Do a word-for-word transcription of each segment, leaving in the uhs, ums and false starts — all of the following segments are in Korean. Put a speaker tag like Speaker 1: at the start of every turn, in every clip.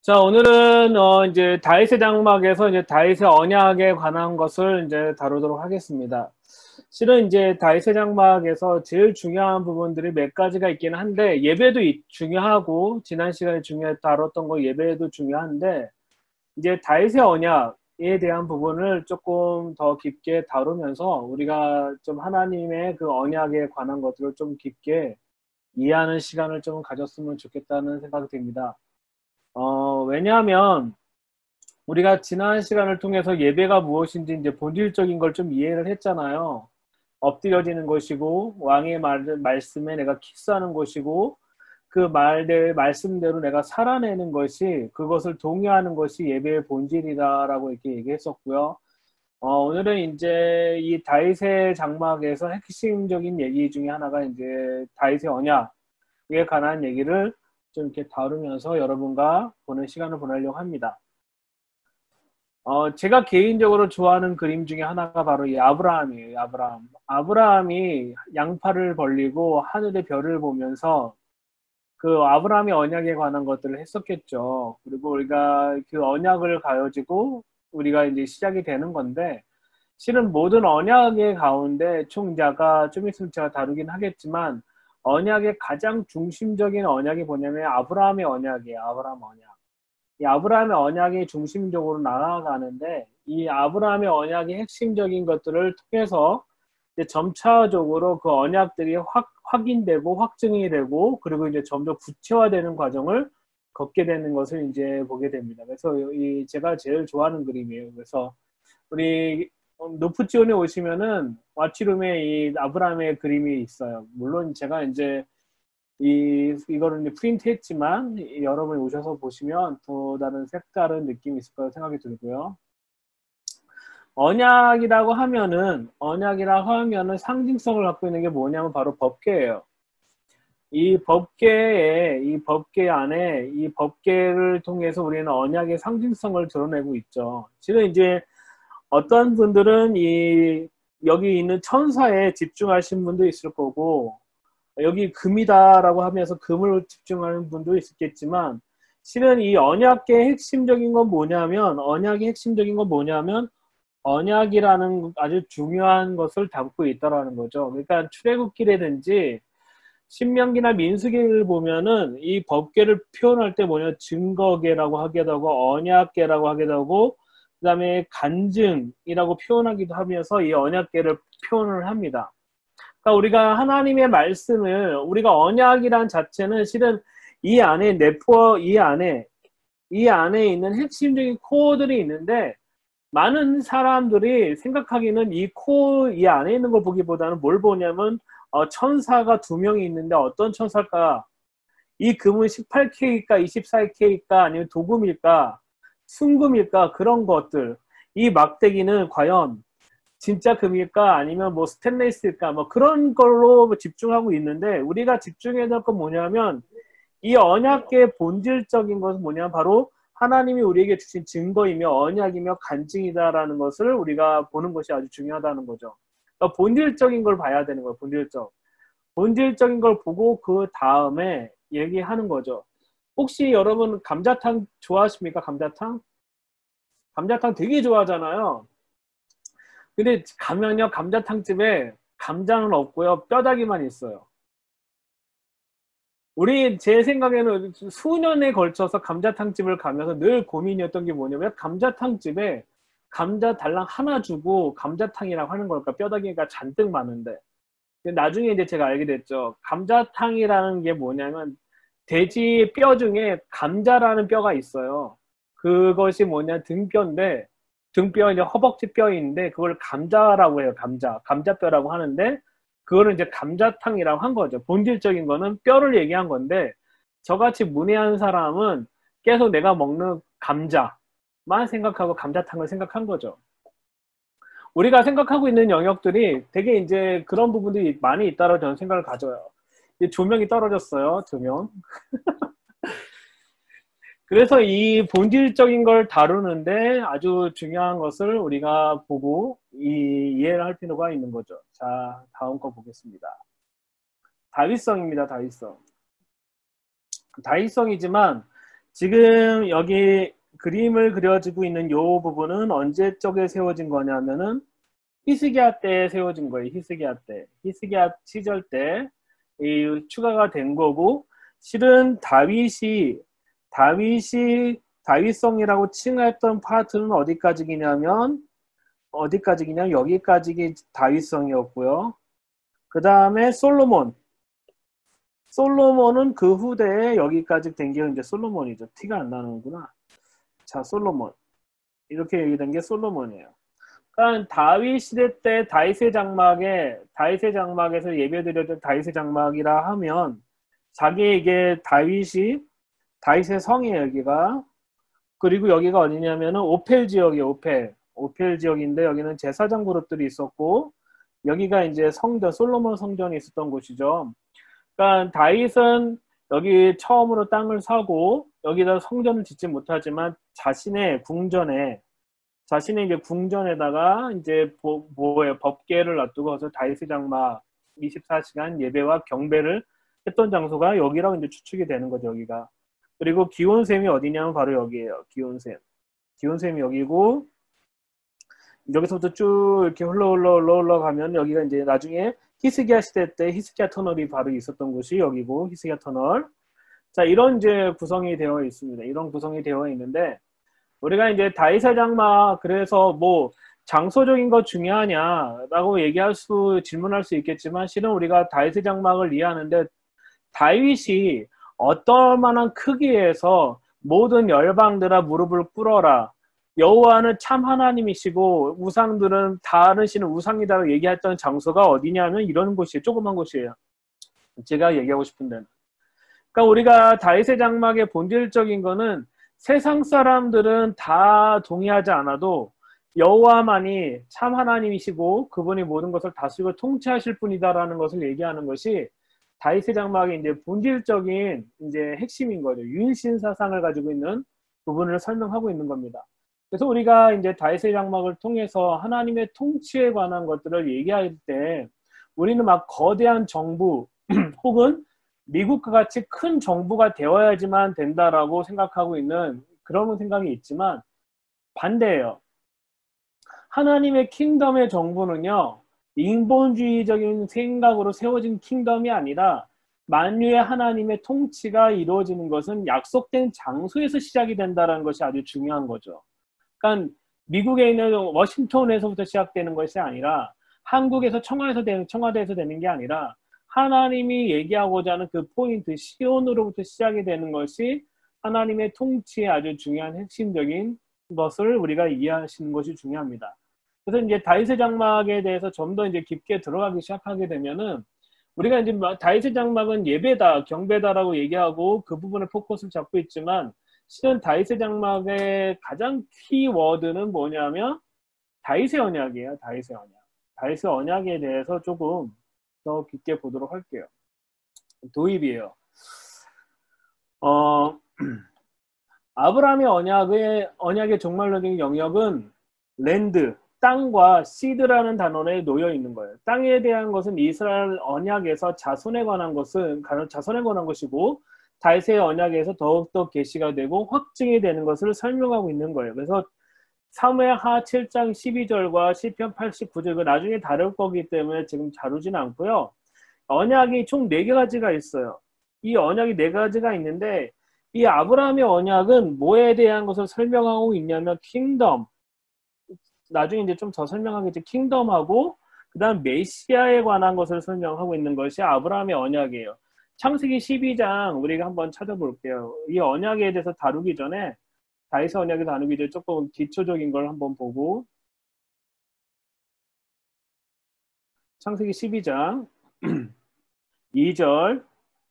Speaker 1: 자, 오늘은 어 이제 다윗의 장막에서 이제 다윗의 언약에 관한 것을 이제 다루도록 하겠습니다. 실은 이제 다윗의 장막에서 제일 중요한 부분들이 몇 가지가 있기는 한데, 예배도 중요하고 지난 시간에 중요 다뤘던 거 예배도 중요한데, 이제 다윗의 언약에 대한 부분을 조금 더 깊게 다루면서 우리가 좀 하나님의 그 언약에 관한 것들을 좀 깊게 이해하는 시간을 좀 가졌으면 좋겠다는 생각이 듭니다. 어, 왜냐하면 우리가 지난 시간을 통해서 예배가 무엇인지 이제 본질적인 걸 좀 이해를 했잖아요. 엎드려지는 것이고, 왕의 말, 말씀에 내가 키스하는 것이고, 그 말들, 말씀대로 내가 살아내는 것이, 그것을 동의하는 것이 예배의 본질이다라고 이렇게 얘기했었고요. 어, 오늘은 이제 이 다윗의 장막에서 핵심적인 얘기 중에 하나가 이제 다윗의 언약에 관한 얘기를 좀 이렇게 다루면서 여러분과 보는 시간을 보내려고 합니다. 어, 제가 개인적으로 좋아하는 그림 중에 하나가 바로 이 아브라함이에요. 아브라함. 아브라함이 양팔을 벌리고 하늘의 별을 보면서 그 아브라함의 언약에 관한 것들을 했었겠죠. 그리고 우리가 그 언약을 가지고 우리가 이제 시작이 되는 건데, 실은 모든 언약의 가운데 총자가 좀 있으면 제가 다루긴 하겠지만, 언약의 가장 중심적인 언약이 뭐냐면 아브라함의 언약이에요. 아브라함 언약. 이 아브라함의 언약이 중심적으로 나아가는데, 이 아브라함의 언약의 핵심적인 것들을 통해서 이제 점차적으로 그 언약들이 확, 확인되고 확증이 되고, 그리고 이제 점점 구체화되는 과정을 걷게 되는 것을 이제 보게 됩니다. 그래서 이 제가 제일 좋아하는 그림이에요. 그래서 우리 노프지온에 오시면은 와치룸에 이 아브라함의 그림이 있어요. 물론 제가 이제 이 이거를 이제 프린트했지만 여러분이 오셔서 보시면 또 다른 색다른 느낌이 있을 거라고 생각이 들고요. 언약이라고 하면은 언약이라고 하면은 상징성을 갖고 있는 게 뭐냐면 바로 법궤예요. 이 법궤에 이 법궤 안에 이 법궤를 통해서 우리는 언약의 상징성을 드러내고 있죠. 실은 이제 어떤 분들은 이 여기 있는 천사에 집중하신 분도 있을 거고, 여기 금이다라고 하면서 금을 집중하는 분도 있겠지만, 실은 이 언약의 핵심적인 건 뭐냐면 언약의 핵심적인 건 뭐냐면 언약이라는 아주 중요한 것을 담고 있다라는 거죠. 그러니까 출애굽기라든지 신명기나 민수기를 보면은 이 법궤를 표현할 때 뭐냐, 증거궤라고 하기도 하고 언약궤라고 하기도 하고, 그 다음에 간증이라고 표현하기도 하면서 이 언약궤를 표현을 합니다. 그러니까 우리가 하나님의 말씀을, 우리가 언약이란 자체는 실은 이 안에 내포, 이 안에 이 안에 있는 핵심적인 코어들이 있는데, 많은 사람들이 생각하기는 이 코어, 이 안에 있는 걸 보기보다는 뭘 보냐면 어, 천사가 두 명이 있는데 어떤 천사일까? 이 금은 십팔 케이일까? 이십사 케이일까? 아니면 도금일까? 순금일까? 그런 것들. 이 막대기는 과연 진짜 금일까? 아니면 뭐 스테인리스일까? 뭐 그런 걸로 집중하고 있는데, 우리가 집중해야 될 건 뭐냐면 이 언약의 본질적인 것은 뭐냐면 바로 하나님이 우리에게 주신 증거이며 언약이며 간증이다라는 것을 우리가 보는 것이 아주 중요하다는 거죠. 그러니까 본질적인 걸 봐야 되는 거예요. 본질적. 본질적인 걸 보고 그 다음에 얘기하는 거죠. 혹시 여러분 감자탕 좋아하십니까? 감자탕? 감자탕 되게 좋아하잖아요. 근데 가면요, 감자탕집에 감자는 없고요, 뼈다귀만 있어요. 우리 제 생각에는 수년에 걸쳐서 감자탕집을 가면서 늘 고민이었던 게 뭐냐면, 감자탕집에 감자 달랑 하나 주고 감자탕이라고 하는 걸까? 뼈다귀가 잔뜩 많은데. 나중에 이제 제가 알게 됐죠. 감자탕이라는 게 뭐냐면 돼지 뼈 중에 감자라는 뼈가 있어요. 그것이 뭐냐, 등뼈인데, 등뼈 이제 허벅지 뼈인데 그걸 감자라고 해요. 감자, 감자뼈라고 하는데, 그거는 이제 감자탕이라고 한 거죠. 본질적인 거는 뼈를 얘기한 건데, 저같이 문외한 사람은 계속 내가 먹는 감자만 생각하고 감자탕을 생각한 거죠. 우리가 생각하고 있는 영역들이 되게 이제 그런 부분들이 많이 있다고 저는 생각을 가져요. 조명이 떨어졌어요. 조명. 그래서 이 본질적인 걸 다루는데 아주 중요한 것을 우리가 보고 이, 이해를 할 필요가 있는 거죠. 자, 다음 거 보겠습니다. 다윗성입니다. 다윗성. 다윗성이지만 지금 여기 그림을 그려지고 있는 이 부분은 언제적에 세워진 거냐면은 히스기야 때에 세워진 거예요. 히스기야 때. 히스기야 시절 때 이 추가가 된 거고, 실은 다윗이 다윗이 다윗성이라고 칭했던 파트는 어디까지냐면 어디까지냐 여기까지 다윗성이었고요. 그 다음에 솔로몬 솔로몬은 그 후대에 여기까지 된 게 이제 솔로몬이죠. 티가 안 나는구나. 자, 솔로몬. 이렇게 얘기된 게 솔로몬이에요. 그러니까 다윗 시대 때 다윗의 장막에 다윗의 장막에서 예배드렸던 다윗의 장막이라 하면 자기에게 다윗이 다윗의 성이에요, 여기가. 그리고 여기가 어디냐면은 오펠 지역이에요, 오펠. 오펠 지역인데 여기는 제사장 그룹들이 있었고 여기가 이제 성전, 솔로몬 성전이 있었던 곳이죠. 그러니까 다윗은 여기 처음으로 땅을 사고 여기다 성전을 짓지 못하지만 자신의 궁전에 자신의 이제 궁전에다가 이제 뭐, 뭐에 법궤를 놔두고서 다윗의 장막 이십사 시간 예배와 경배를 했던 장소가 여기라고 이제 추측이 되는 거죠, 여기가. 그리고 기온샘이 어디냐면 바로 여기예요. 기온샘. 기온샘이 여기고 여기서부터 쭉 이렇게 흘러 흘러 흘러 흘러 가면 여기가 이제 나중에 히스기야 시대 때 히스기야 터널이 바로 있었던 곳이 여기고 히스기야 터널. 자, 이런 이제 구성이 되어 있습니다. 이런 구성이 되어 있는데 우리가 이제 다윗의 장막 그래서 뭐 장소적인 거 중요하냐라고 얘기할 수 질문할 수 있겠지만 실은 우리가 다윗의 장막을 이해하는데 다윗이 어떨 만한 크기에서 모든 열방들아 무릎을 꿇어라. 여호와는 참 하나님이시고 우상들은 다른 신은 우상이다라고 얘기했던 장소가 어디냐면 이런 곳이에요. 조그만 곳이에요. 제가 얘기하고 싶은 데는. 그러니까 우리가 다윗의 장막의 본질적인 거는 세상 사람들은 다 동의하지 않아도 여호와만이 참 하나님이시고 그분이 모든 것을 다스리고 통치하실 분이다라는 것을 얘기하는 것이 다윗의 장막의 이제 본질적인 이제 핵심인 거죠. 유일신 사상을 가지고 있는 부분을 설명하고 있는 겁니다. 그래서 우리가 이제 다윗의 장막을 통해서 하나님의 통치에 관한 것들을 얘기할 때 우리는 막 거대한 정부 혹은 미국과 같이 큰 정부가 되어야지만 된다라고 생각하고 있는 그런 생각이 있지만 반대예요. 하나님의 킹덤의 정부는요. 인본주의적인 생각으로 세워진 킹덤이 아니라 만유의 하나님의 통치가 이루어지는 것은 약속된 장소에서 시작이 된다는 것이 아주 중요한 거죠. 그러니까 미국에 있는 워싱턴에서부터 시작되는 것이 아니라 한국에서 청와대에서 되는, 청와대에서 되는 게 아니라 하나님이 얘기하고자 하는 그 포인트, 시온으로부터 시작이 되는 것이 하나님의 통치의 아주 중요한 핵심적인 것을 우리가 이해하시는 것이 중요합니다. 그래서 이제 다윗의 장막에 대해서 좀 더 이제 깊게 들어가기 시작하게 되면은 우리가 이제 다윗의 장막은 예배다, 경배다라고 얘기하고 그 부분에 포커스를 잡고 있지만 실은 다윗의 장막의 가장 키워드는 뭐냐면 다윗의 언약이에요. 다윗의 언약. 다윗의 언약에 대해서 조금 더 깊게 보도록 할게요. 도입이에요. 어, 아브라함의 언약의 언약의 종말론적인 영역은 랜드, 땅과 시드라는 단원에 놓여 있는 거예요. 땅에 대한 것은 이스라엘 언약에서 자손에 관한 것은 자손에 관한 것이고 다윗의 언약에서 더욱더 계시가 되고 확증이 되는 것을 설명하고 있는 거예요. 그래서 사무엘하 칠 장 십이 절과 시편 팔십구 절 그 나중에 다룰 거기 때문에 지금 다루지는 않고요. 언약이 총 네 가지가 있어요. 이 언약이 네 가지가 있는데 이 아브라함의 언약은 뭐에 대한 것을 설명하고 있냐면 킹덤, 나중에 이제 좀 더 설명하겠죠. 킹덤하고 그 다음 메시아에 관한 것을 설명하고 있는 것이 아브라함의 언약이에요. 창세기 십이 장 우리가 한번 찾아볼게요. 이 언약에 대해서 다루기 전에 다윗의 언약에 다루기 전에 조금 기초적인 걸 한번 보고 창세기 십이 장 이 절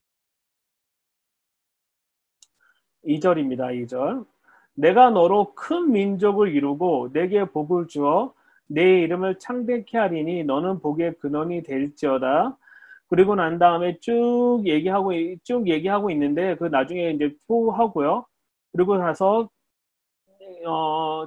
Speaker 1: 이 절입니다. 이 절 내가 너로 큰 민족을 이루고 내게 복을 주어 내 이름을 창대케 하리니 너는 복의 근원이 될지어다. 그리고 난 다음에 쭉 얘기하고 쭉 얘기하고 있는데 그 나중에 이제 포하고요. 그리고 나서 어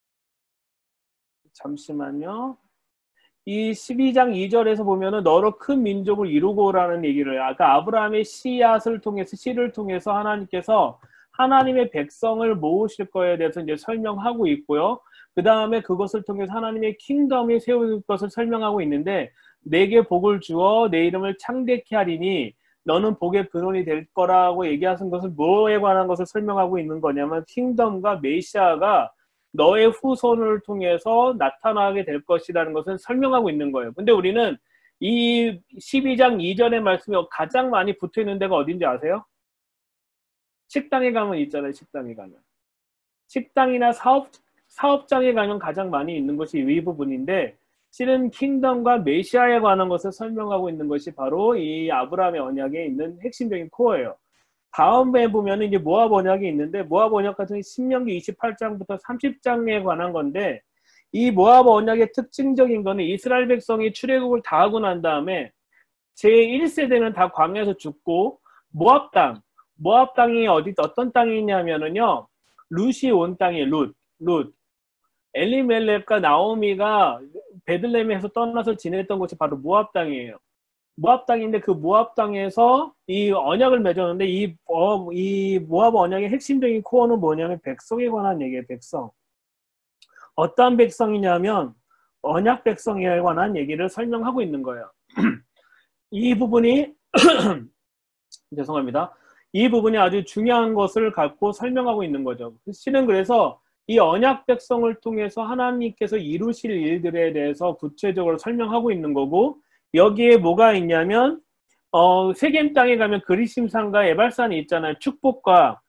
Speaker 1: 잠시만요. 이 십이 장 이 절에서 보면은 너로 큰 민족을 이루고라는 얘기를 아까 아브라함의 씨앗을 통해서 씨를 통해서 하나님께서 하나님의 백성을 모으실 거에 대해서 이제 설명하고 있고요. 그 다음에 그것을 통해서 하나님의 킹덤이 세울 것을 설명하고 있는데, 내게 복을 주어 내 이름을 창대케 하리니 너는 복의 근원이 될 거라고 얘기하신 것은 뭐에 관한 것을 설명하고 있는 거냐면, 킹덤과 메시아가 너의 후손을 통해서 나타나게 될 것이라는 것을 설명하고 있는 거예요. 근데 우리는 이 십이 장 이전의 말씀이 가장 많이 붙어 있는 데가 어딘지 아세요? 식당에 가면 있잖아요. 식당에 가면. 식당이나 사업, 사업장에 가면 가장 많이 있는 것이 이 부분인데, 실은 킹덤과 메시아에 관한 것을 설명하고 있는 것이 바로 이 아브라함의 언약에 있는 핵심적인 코어예요. 다음에 보면 이제 모압 언약이 있는데, 모압 언약 같은 신명기 이십팔 장부터 삼십 장에 관한 건데, 이 모압 언약의 특징적인 거는 이스라엘 백성이 출애굽을 다 하고 난 다음에 제일 세대는 다 광야에서 죽고, 모압 땅, 모압 땅이 어디 어떤 땅이냐면은요, 룻이 온 땅이에요. 룻, 룻. 엘리멜렉과 나오미가 베들레헴에서 떠나서 지냈던 곳이 바로 모압 땅이에요. 모압 땅인데, 그 모압 땅에서 이 언약을 맺었는데, 이, 어, 이 모압 언약의 핵심적인 코어는 뭐냐면 백성에 관한 얘기예요. 백성. 어떠한 백성이냐면 언약 백성에 관한 얘기를 설명하고 있는 거예요. 이 부분이 죄송합니다. 이 부분이 아주 중요한 것을 갖고 설명하고 있는 거죠. 실은 그래서 이 언약 백성을 통해서 하나님께서 이루실 일들에 대해서 구체적으로 설명하고 있는 거고, 여기에 뭐가 있냐면 어, 세겜 땅에 가면 그리심산과 에발산이 있잖아요. 축복과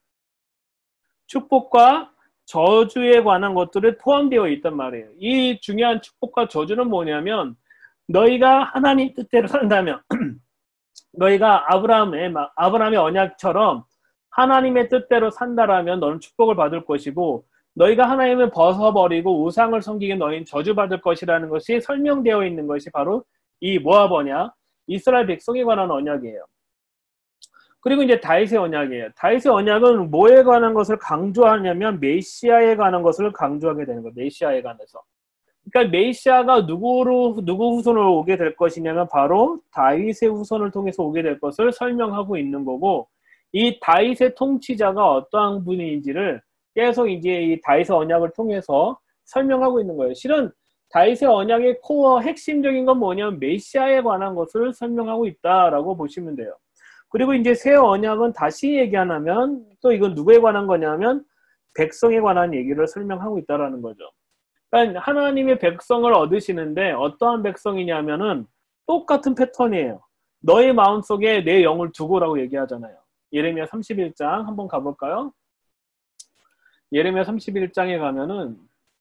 Speaker 1: 축복과 저주에 관한 것들이 포함되어 있단 말이에요. 이 중요한 축복과 저주는 뭐냐면, 너희가 하나님 뜻대로 산다면 너희가 아브라함의 아브라함의 언약처럼 하나님의 뜻대로 산다라면 너는 축복을 받을 것이고, 너희가 하나님을 벗어버리고 우상을 섬기게 너희는 저주받을 것이라는 것이 설명되어 있는 것이 바로 이 모압 언약, 이스라엘 백성에 관한 언약이에요. 그리고 이제 다윗의 언약이에요. 다윗의 언약은 뭐에 관한 것을 강조하냐면 메시아에 관한 것을 강조하게 되는 거예요. 메시아에 관해서. 그러니까 메시아가 누구로 누구 후손으로 오게 될 것이냐면 바로 다윗의 후손을 통해서 오게 될 것을 설명하고 있는 거고, 이 다윗의 통치자가 어떠한 분인지를 계속 이제 이 다윗의 언약을 통해서 설명하고 있는 거예요. 실은 다윗의 언약의 코어 핵심적인 건 뭐냐면 메시아에 관한 것을 설명하고 있다라고 보시면 돼요. 그리고 이제 새 언약은 다시 얘기하면 또 이건 누구에 관한 거냐면 백성에 관한 얘기를 설명하고 있다라는 거죠. 그러니까 하나님의 백성을 얻으시는데 어떠한 백성이냐면은 똑같은 패턴이에요. 너의 마음속에 내 영을 두고라고 얘기하잖아요. 예레미야 삼십일 장 한번 가볼까요? 예레미야 삼십일 장에 가면은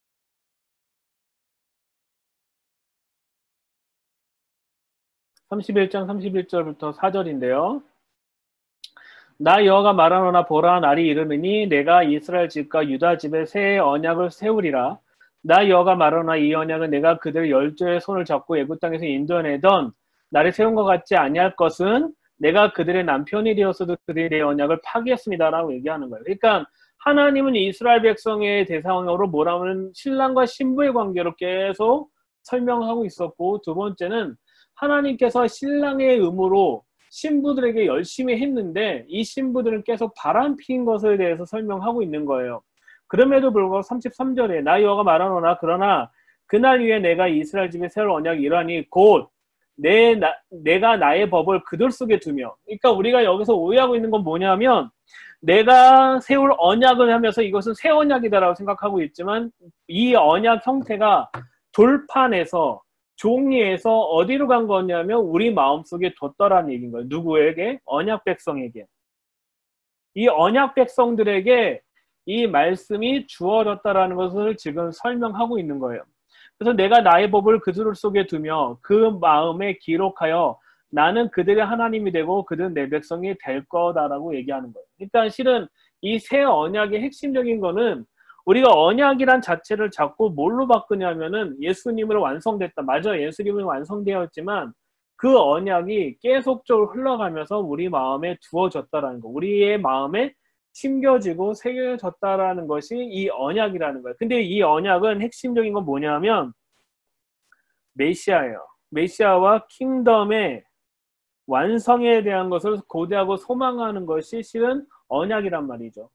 Speaker 1: 삼십일 장 삼십일 절부터 사 절인데요. 나 여호와가 말하노라, 보라, 날이 이르느니 내가 이스라엘 집과 유다 집에 새 언약을 세우리라. 나 여호와가 말하노라, 이 언약은 내가 그들 열조의 손을 잡고 애굽 땅에서 인도해내던 나를 세운 것 같지 아니할 것은 내가 그들의 남편이 되었어도 그들이 내 언약을 파기했습니다라고 얘기하는 거예요. 그러니까 하나님은 이스라엘 백성의 대상으로 뭐라면 신랑과 신부의 관계로 계속 설명하고 있었고, 두 번째는 하나님께서 신랑의 의무로 신부들에게 열심히 했는데 이 신부들은 계속 바람핀 것에 대해서 설명하고 있는 거예요. 그럼에도 불구하고 삼십삼 절에 나 여호와가 말하노라, 그러나 그날 위에 내가 이스라엘 집에 세울 언약이 이러하니 곧 내, 나, 내가 나의 법을 그들 속에 두며. 그러니까 우리가 여기서 오해하고 있는 건 뭐냐면, 내가 세울 언약을 하면서 이것은 새 언약이다라고 생각하고 있지만 이 언약 형태가 돌판에서 종이에서 어디로 간 거냐면 우리 마음속에 뒀더라는 얘기인 거예요. 누구에게? 언약 백성에게. 이 언약 백성들에게 이 말씀이 주어졌다라는 것을 지금 설명하고 있는 거예요. 그래서 내가 나의 법을 그들 속에 두며 그 마음에 기록하여 나는 그들의 하나님이 되고 그들은 내 백성이 될 거다라고 얘기하는 거예요. 그러니까 실은 이 새 언약의 핵심적인 거는 우리가 언약이란 자체를 자꾸 뭘로 바꾸냐면은 예수님으로 완성됐다. 맞아, 예수님은 완성되었지만 그 언약이 계속적으로 흘러가면서 우리 마음에 두어졌다라는 거, 우리의 마음에 심겨지고 새겨졌다라는 것이 이 언약이라는 거예요. 근데 이 언약은 핵심적인 건 뭐냐면 메시아예요. 메시아와 킹덤의 완성에 대한 것을 고대하고 소망하는 것이 실은 언약이란 말이죠.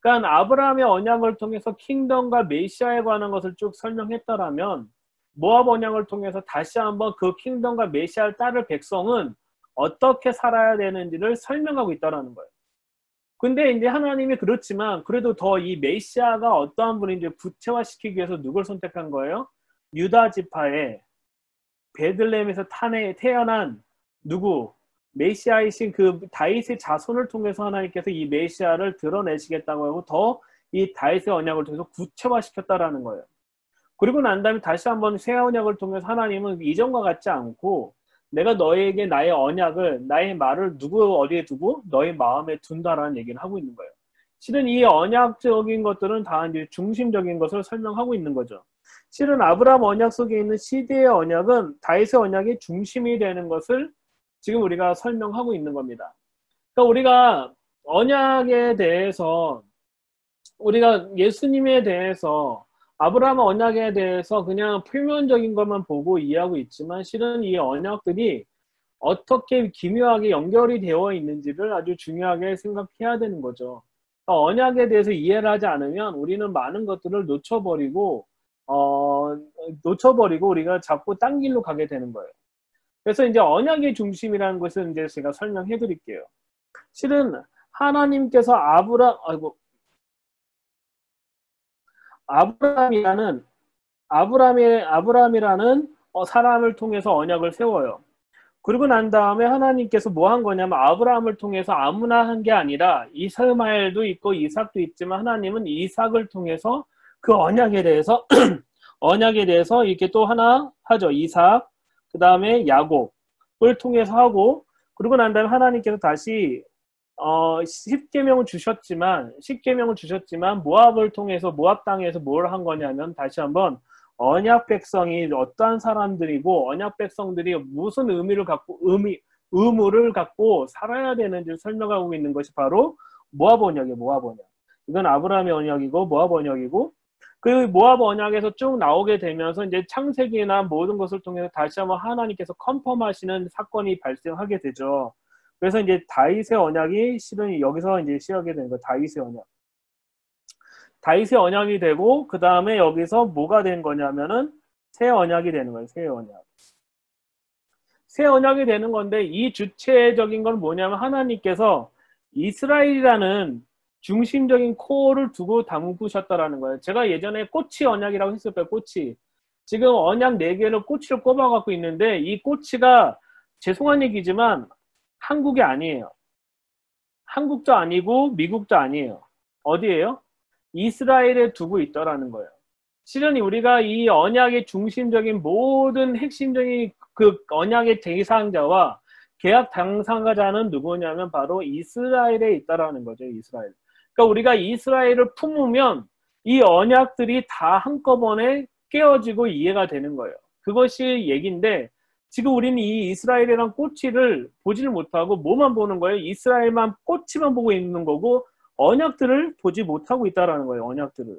Speaker 1: 그러니까 아브라함의 언약을 통해서 킹덤과 메시아에 관한 것을 쭉 설명했더라면 모압 언약을 통해서 다시 한번 그 킹덤과 메시아를 따를 백성은 어떻게 살아야 되는지를 설명하고 있다라는 거예요. 근데 이제 하나님이 그렇지만 그래도 더 이 메시아가 어떠한 분인지 구체화시키기 위해서 누굴 선택한 거예요? 유다 지파의 베들레헴에서 탄해 태어난 누구? 메시아이신 그 다윗의 자손을 통해서 하나님께서 이 메시아를 드러내시겠다고 하고 더 이 다윗의 언약을 통해서 구체화시켰다라는 거예요. 그리고 난 다음에 다시 한번 새 언약을 통해서 하나님은 이전과 같지 않고 내가 너에게 나의 언약을 나의 말을 누구 어디에 두고 너의 마음에 둔다라는 얘기를 하고 있는 거예요. 실은 이 언약적인 것들은 다 이제 중심적인 것을 설명하고 있는 거죠. 실은 아브라함 언약 속에 있는 시대의 언약은 다윗의 언약의 중심이 되는 것을 지금 우리가 설명하고 있는 겁니다. 그러니까 우리가 언약에 대해서 우리가 예수님에 대해서 아브라함 언약에 대해서 그냥 표면적인 것만 보고 이해하고 있지만 실은 이 언약들이 어떻게 기묘하게 연결이 되어 있는지를 아주 중요하게 생각해야 되는 거죠. 그러니까 언약에 대해서 이해를 하지 않으면 우리는 많은 것들을 놓쳐버리고 어, 놓쳐버리고 우리가 자꾸 딴 길로 가게 되는 거예요. 그래서 이제 언약의 중심이라는 것을 이제 제가 설명해 드릴게요. 실은 하나님께서 아브라 아이고 아브라함이라는 아브라함의 아브라함이라는 어, 사람을 통해서 언약을 세워요. 그리고 난 다음에 하나님께서 뭐 한 거냐면 아브라함을 통해서 아무나 한 게 아니라 이스마엘도 있고 이삭도 있지만 하나님은 이삭을 통해서 그 언약에 대해서 언약에 대해서 이렇게 또 하나 하죠. 이삭, 그 다음에 야곱을 통해서 하고 그리고 난 다음에 하나님께서 다시 어, 십계명을 주셨지만 십계명을 주셨지만 모압을 통해서 모압 땅에서 뭘 한 거냐면 다시 한번 언약 백성이 어떠한 사람들이고 언약 백성들이 무슨 의미를 갖고 의미 의무를 갖고 살아야 되는지를 설명하고 있는 것이 바로 모압 언약이에요. 모압 언약. 이건 아브라함의 언약이고 모압 언약이고 그 모압 언약에서 쭉 나오게 되면서 이제 창세기나 모든 것을 통해서 다시 한번 하나님께서 컨펌하시는 사건이 발생하게 되죠. 그래서 이제 다윗의 언약이 실은 여기서 이제 시작이 되는 거예요. 다윗의 언약. 다윗의 언약이 되고 그 다음에 여기서 뭐가 된 거냐면은 새 언약이 되는 거예요. 새 언약. 새 언약이 되는 건데 이 주체적인 건 뭐냐면 하나님께서 이스라엘이라는 중심적인 코어를 두고 담그셨다라는 거예요. 제가 예전에 꼬치 언약이라고 했을 거예요. 꼬치. 지금 언약 네 개를 꼬치를 꼽아 갖고 있는데 이 꼬치가 죄송한 얘기지만 한국이 아니에요. 한국도 아니고 미국도 아니에요. 어디예요? 이스라엘에 두고 있더라는 거예요. 실은 우리가 이 언약의 중심적인 모든 핵심적인 그 언약의 대상자와 계약 당사자는 누구냐면 바로 이스라엘에 있다라는 거죠. 이스라엘. 그러니까 우리가 이스라엘을 품으면 이 언약들이 다 한꺼번에 깨어지고 이해가 되는 거예요. 그것이 얘기인데 지금 우리는 이 이스라엘이란 꼬치를 보지를 못하고 뭐만 보는 거예요? 이스라엘만 꼬치만 보고 있는 거고 언약들을 보지 못하고 있다라는 거예요. 언약들을.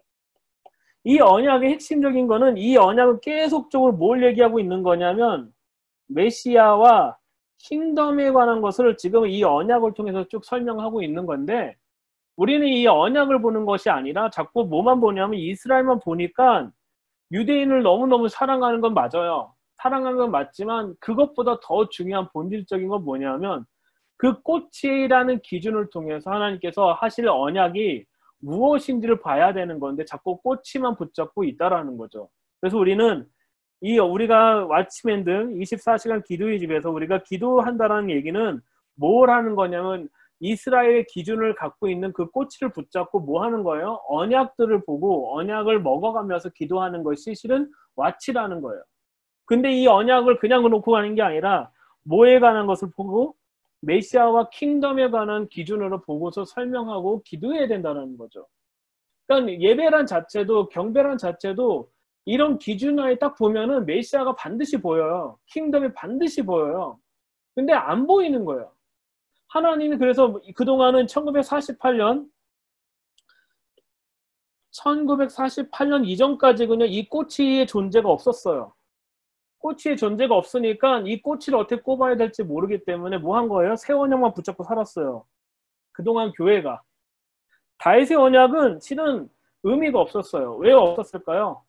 Speaker 1: 이 언약의 핵심적인 거는 이 언약을 계속적으로 뭘 얘기하고 있는 거냐면 메시아와 킹덤에 관한 것을 지금 이 언약을 통해서 쭉 설명하고 있는 건데 우리는 이 언약을 보는 것이 아니라 자꾸 뭐만 보냐면 이스라엘만 보니까 유대인을 너무너무 사랑하는 건 맞아요. 사랑하는 건 맞지만 그것보다 더 중요한 본질적인 건 뭐냐면 그 꼬치라는 기준을 통해서 하나님께서 하실 언약이 무엇인지를 봐야 되는 건데 자꾸 꼬치만 붙잡고 있다라는 거죠. 그래서 우리는 이 우리가 왓치맨들 이십사 시간 기도의 집에서 우리가 기도한다라는 얘기는 뭘 하는 거냐면 이스라엘의 기준을 갖고 있는 그 꼬치를 붙잡고 뭐 하는 거예요? 언약들을 보고 언약을 먹어가면서 기도하는 것이 실은 왓치라는 거예요. 근데 이 언약을 그냥 놓고 가는 게 아니라 뭐에 관한 것을 보고 메시아와 킹덤에 관한 기준으로 보고서 설명하고 기도해야 된다는 거죠. 그러니까 예배란 자체도 경배란 자체도 이런 기준하에 딱 보면은 메시아가 반드시 보여요. 킹덤이 반드시 보여요. 근데 안 보이는 거예요. 하나님이 그래서 그동안은 천구백사십팔 년 천구백사십팔 년 이전까지 그냥 이 꼬치의 존재가 없었어요. 꼬치의 존재가 없으니까 이 꼬치를 어떻게 꼽아야 될지 모르기 때문에 뭐 한 거예요? 새 언약만 붙잡고 살았어요. 그동안 교회가. 다윗의 언약은 실은 의미가 없었어요. 왜 없었을까요?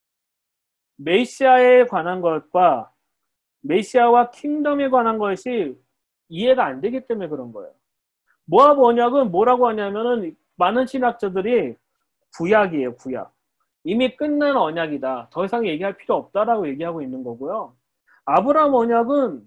Speaker 1: 메시아에 관한 것과 메시아와 킹덤에 관한 것이 이해가 안 되기 때문에 그런 거예요. 모압 언약은 뭐라고 하냐면은 많은 신학자들이 구약이에요, 구약. 이미 끝난 언약이다. 더 이상 얘기할 필요 없다라고 얘기하고 있는 거고요. 아브라함 언약은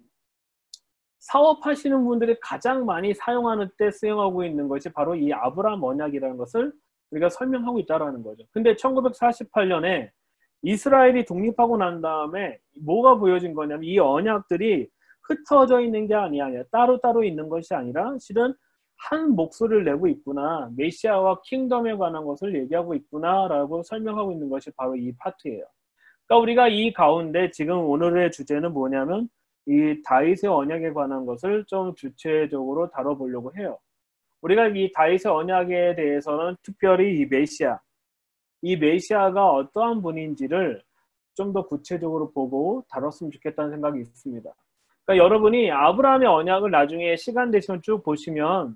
Speaker 1: 사업하시는 분들이 가장 많이 사용하는 때 수용하고 있는 것이 바로 이 아브라함 언약이라는 것을 우리가 설명하고 있다는 거죠. 근데 천구백사십팔 년에 이스라엘이 독립하고 난 다음에 뭐가 보여진 거냐면 이 언약들이 흩어져 있는 게 아니야. 따로따로 있는 것이 아니라 실은 한 목소리를 내고 있구나. 메시아와 킹덤에 관한 것을 얘기하고 있구나 라고 설명하고 있는 것이 바로 이 파트예요. 그러니까 우리가 이 가운데 지금 오늘의 주제는 뭐냐면 이 다윗의 언약에 관한 것을 좀 주체적으로 다뤄보려고 해요. 우리가 이 다윗의 언약에 대해서는 특별히 이 메시아, 이 메시아가 어떠한 분인지를 좀 더 구체적으로 보고 다뤘으면 좋겠다는 생각이 있습니다. 그러니까 여러분이 아브라함의 언약을 나중에 시간 되시면 쭉 보시면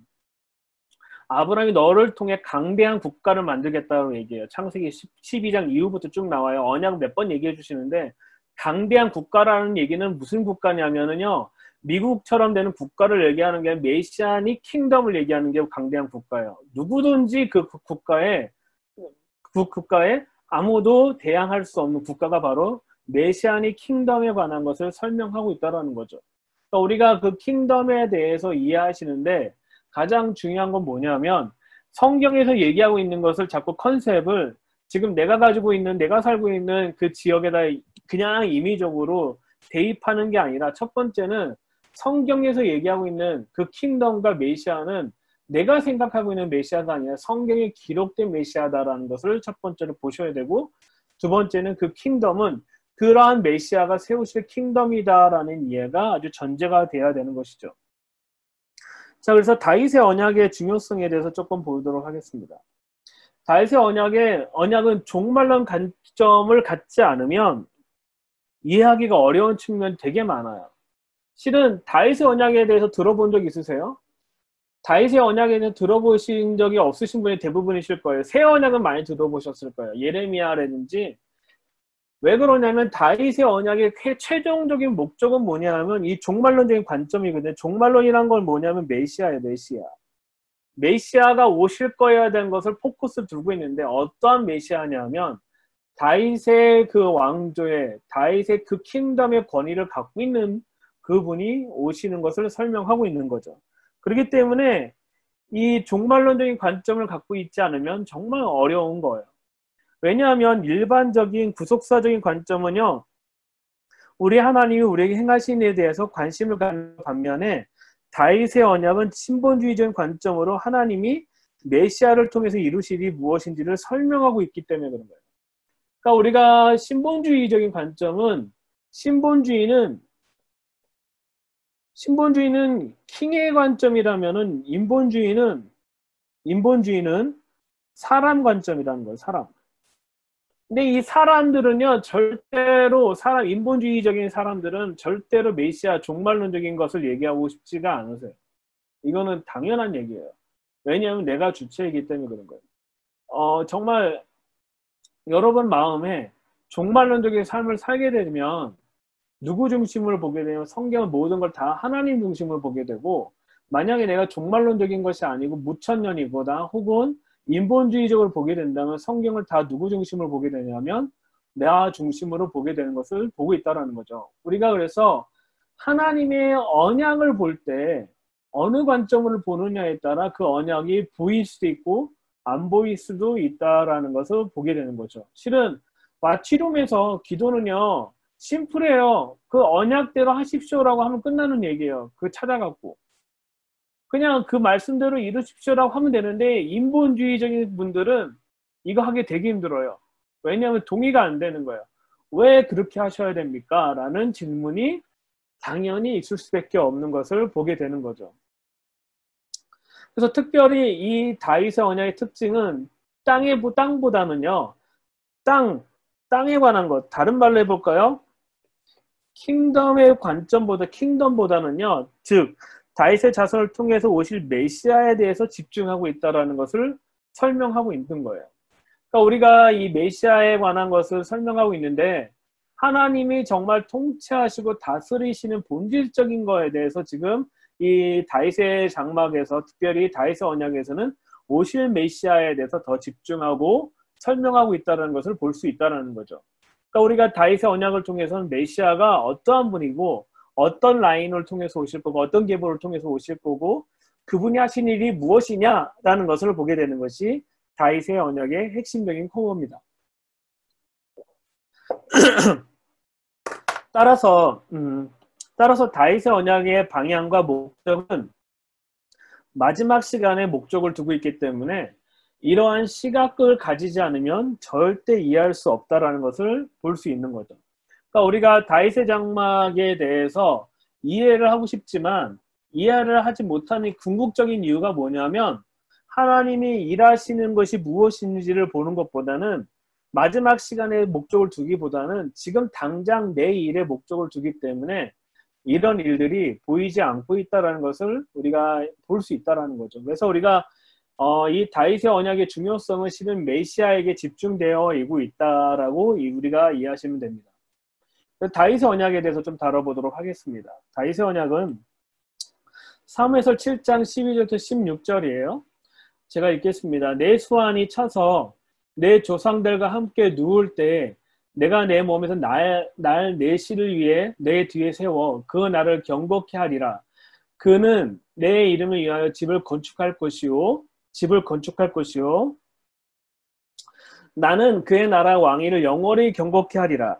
Speaker 1: 아브라함이 너를 통해 강대한 국가를 만들겠다고 얘기해요. 창세기 십이 장 이후부터 쭉 나와요. 언약 몇 번 얘기해 주시는데 강대한 국가라는 얘기는 무슨 국가냐면은요. 미국처럼 되는 국가를 얘기하는 게 메시아닉 킹덤을 얘기하는 게 강대한 국가예요. 누구든지 그 국가에 그 국가에 아무도 대항할 수 없는 국가가 바로 메시아닉 킹덤에 관한 것을 설명하고 있다는 거죠. 그러니까 우리가 그 킹덤에 대해서 이해하시는데 가장 중요한 건 뭐냐면 성경에서 얘기하고 있는 것을 자꾸 컨셉을 지금 내가 가지고 있는 내가 살고 있는 그 지역에다 그냥 임의적으로 대입하는 게 아니라 첫 번째는 성경에서 얘기하고 있는 그 킹덤과 메시아는 내가 생각하고 있는 메시아가 아니라 성경에 기록된 메시아다라는 것을 첫 번째로 보셔야 되고 두 번째는 그 킹덤은 그러한 메시아가 세우실 킹덤이다라는 이해가 아주 전제가 돼야 되는 것이죠. 자, 그래서 다윗의 언약의 중요성에 대해서 조금 보도록 하겠습니다. 다윗의 언약의 언약은 종말론 관점을 갖지 않으면 이해하기가 어려운 측면이 되게 많아요. 실은 다윗의 언약에 대해서 들어본 적 있으세요? 다윗의 언약에 대해서 들어보신 적이 없으신 분이 대부분이실 거예요. 새 언약은 많이 들어보셨을 거예요. 예레미야라든지. 왜 그러냐면 다윗의 언약의 최종적인 목적은 뭐냐면 이 종말론적인 관점이거든요. 종말론이란 건 뭐냐면 메시아예요. 메시아. 메시아가 오실 거여야 되는 것을 포커스 두고 있는데 어떠한 메시아냐면 다윗의 그 왕조에 다윗의 그 킹덤의 권위를 갖고 있는 그분이 오시는 것을 설명하고 있는 거죠. 그렇기 때문에 이 종말론적인 관점을 갖고 있지 않으면 정말 어려운 거예요. 왜냐하면 일반적인 구속사적인 관점은요. 우리 하나님이 우리에게 행하신 일에 대해서 관심을 갖는 반면에 다윗의 언약은 신본주의적인 관점으로 하나님이 메시아를 통해서 이루실 일이 무엇인지를 설명하고 있기 때문에 그런 거예요. 그러니까 우리가 신본주의적인 관점은 신본주의는 신본주의는 킹의 관점이라면은 인본주의는 인본주의는 사람 관점이라는 거예요. 사람. 근데 이 사람들은요 절대로 사람 인본주의적인 사람들은 절대로 메시아 종말론적인 것을 얘기하고 싶지가 않으세요. 이거는 당연한 얘기예요. 왜냐하면 내가 주체이기 때문에 그런 거예요. 어 정말 여러분 마음에 종말론적인 삶을 살게 되면 누구 중심으로 보게 되면 성경은 모든 걸 다 하나님 중심으로 보게 되고 만약에 내가 종말론적인 것이 아니고 무천년이거나 혹은 인본주의적으로 보게 된다면 성경을 다 누구 중심으로 보게 되냐면 나 중심으로 보게 되는 것을 보고 있다는 거죠. 우리가 그래서 하나님의 언약을 볼 때 어느 관점으로 보느냐에 따라 그 언약이 보일 수도 있고 안 보일 수도 있다라는 것을 보게 되는 거죠. 실은 마취룸에서 기도는요 심플해요. 그 언약대로 하십시오라고 하면 끝나는 얘기예요. 그 찾아갖고 그냥 그 말씀대로 이루십시오라고 하면 되는데 인본주의적인 분들은 이거 하기 되게 힘들어요. 왜냐하면 동의가 안 되는 거예요. 왜 그렇게 하셔야 됩니까? 라는 질문이 당연히 있을 수밖에 없는 것을 보게 되는 거죠. 그래서 특별히 이 다윗의 언약의 특징은 땅의 땅보다는요. 땅, 땅에 관한 것. 다른 말로 해볼까요? 킹덤의 관점보다 킹덤보다는요. 즉 다윗의 자손을 통해서 오실 메시아에 대해서 집중하고 있다는 것을 설명하고 있는 거예요. 그러니까 우리가 이 메시아에 관한 것을 설명하고 있는데 하나님이 정말 통치하시고 다스리시는 본질적인 거에 대해서 지금 이 다윗의 장막에서, 특별히 다윗의 언약에서는 오실 메시아에 대해서 더 집중하고 설명하고 있다는 것을 볼 수 있다는 거죠. 그러니까 우리가 다윗의 언약을 통해서는 메시아가 어떠한 분이고 어떤 라인을 통해서 오실 거고 어떤 계보를 통해서 오실 거고 그분이 하신 일이 무엇이냐라는 것을 보게 되는 것이 다윗의 언약의 핵심적인 코어입니다. 따라서 음, 따라서 다윗의 언약의 방향과 목적은 마지막 시간에 목적을 두고 있기 때문에 이러한 시각을 가지지 않으면 절대 이해할 수 없다라는 것을 볼 수 있는 거죠. 그러니까 우리가 다윗의 장막에 대해서 이해를 하고 싶지만 이해를 하지 못하는 궁극적인 이유가 뭐냐면 하나님이 일하시는 것이 무엇인지를 보는 것보다는 마지막 시간에 목적을 두기보다는 지금 당장 내 일에 목적을 두기 때문에 이런 일들이 보이지 않고 있다는 것을 우리가 볼 수 있다는 거죠. 그래서 우리가 어, 이 다윗의 언약의 중요성은 실은 메시아에게 집중되어 있다라고 우리가 이해하시면 됩니다. 다윗의 언약에 대해서 좀 다뤄보도록 하겠습니다. 다윗의 언약은 사무엘서 칠 장 십이 절부터 십육 절이에요. 제가 읽겠습니다. 내 수완이 차서 내 조상들과 함께 누울 때 내가 내 몸에서 날, 날 내 씨를 위해 내 뒤에 세워 그 나를 경고케 하리라. 그는 내 이름을 위하여 집을 건축할 것이요 집을 건축할 것이요 나는 그의 나라 왕위를 영원히 경고케 하리라.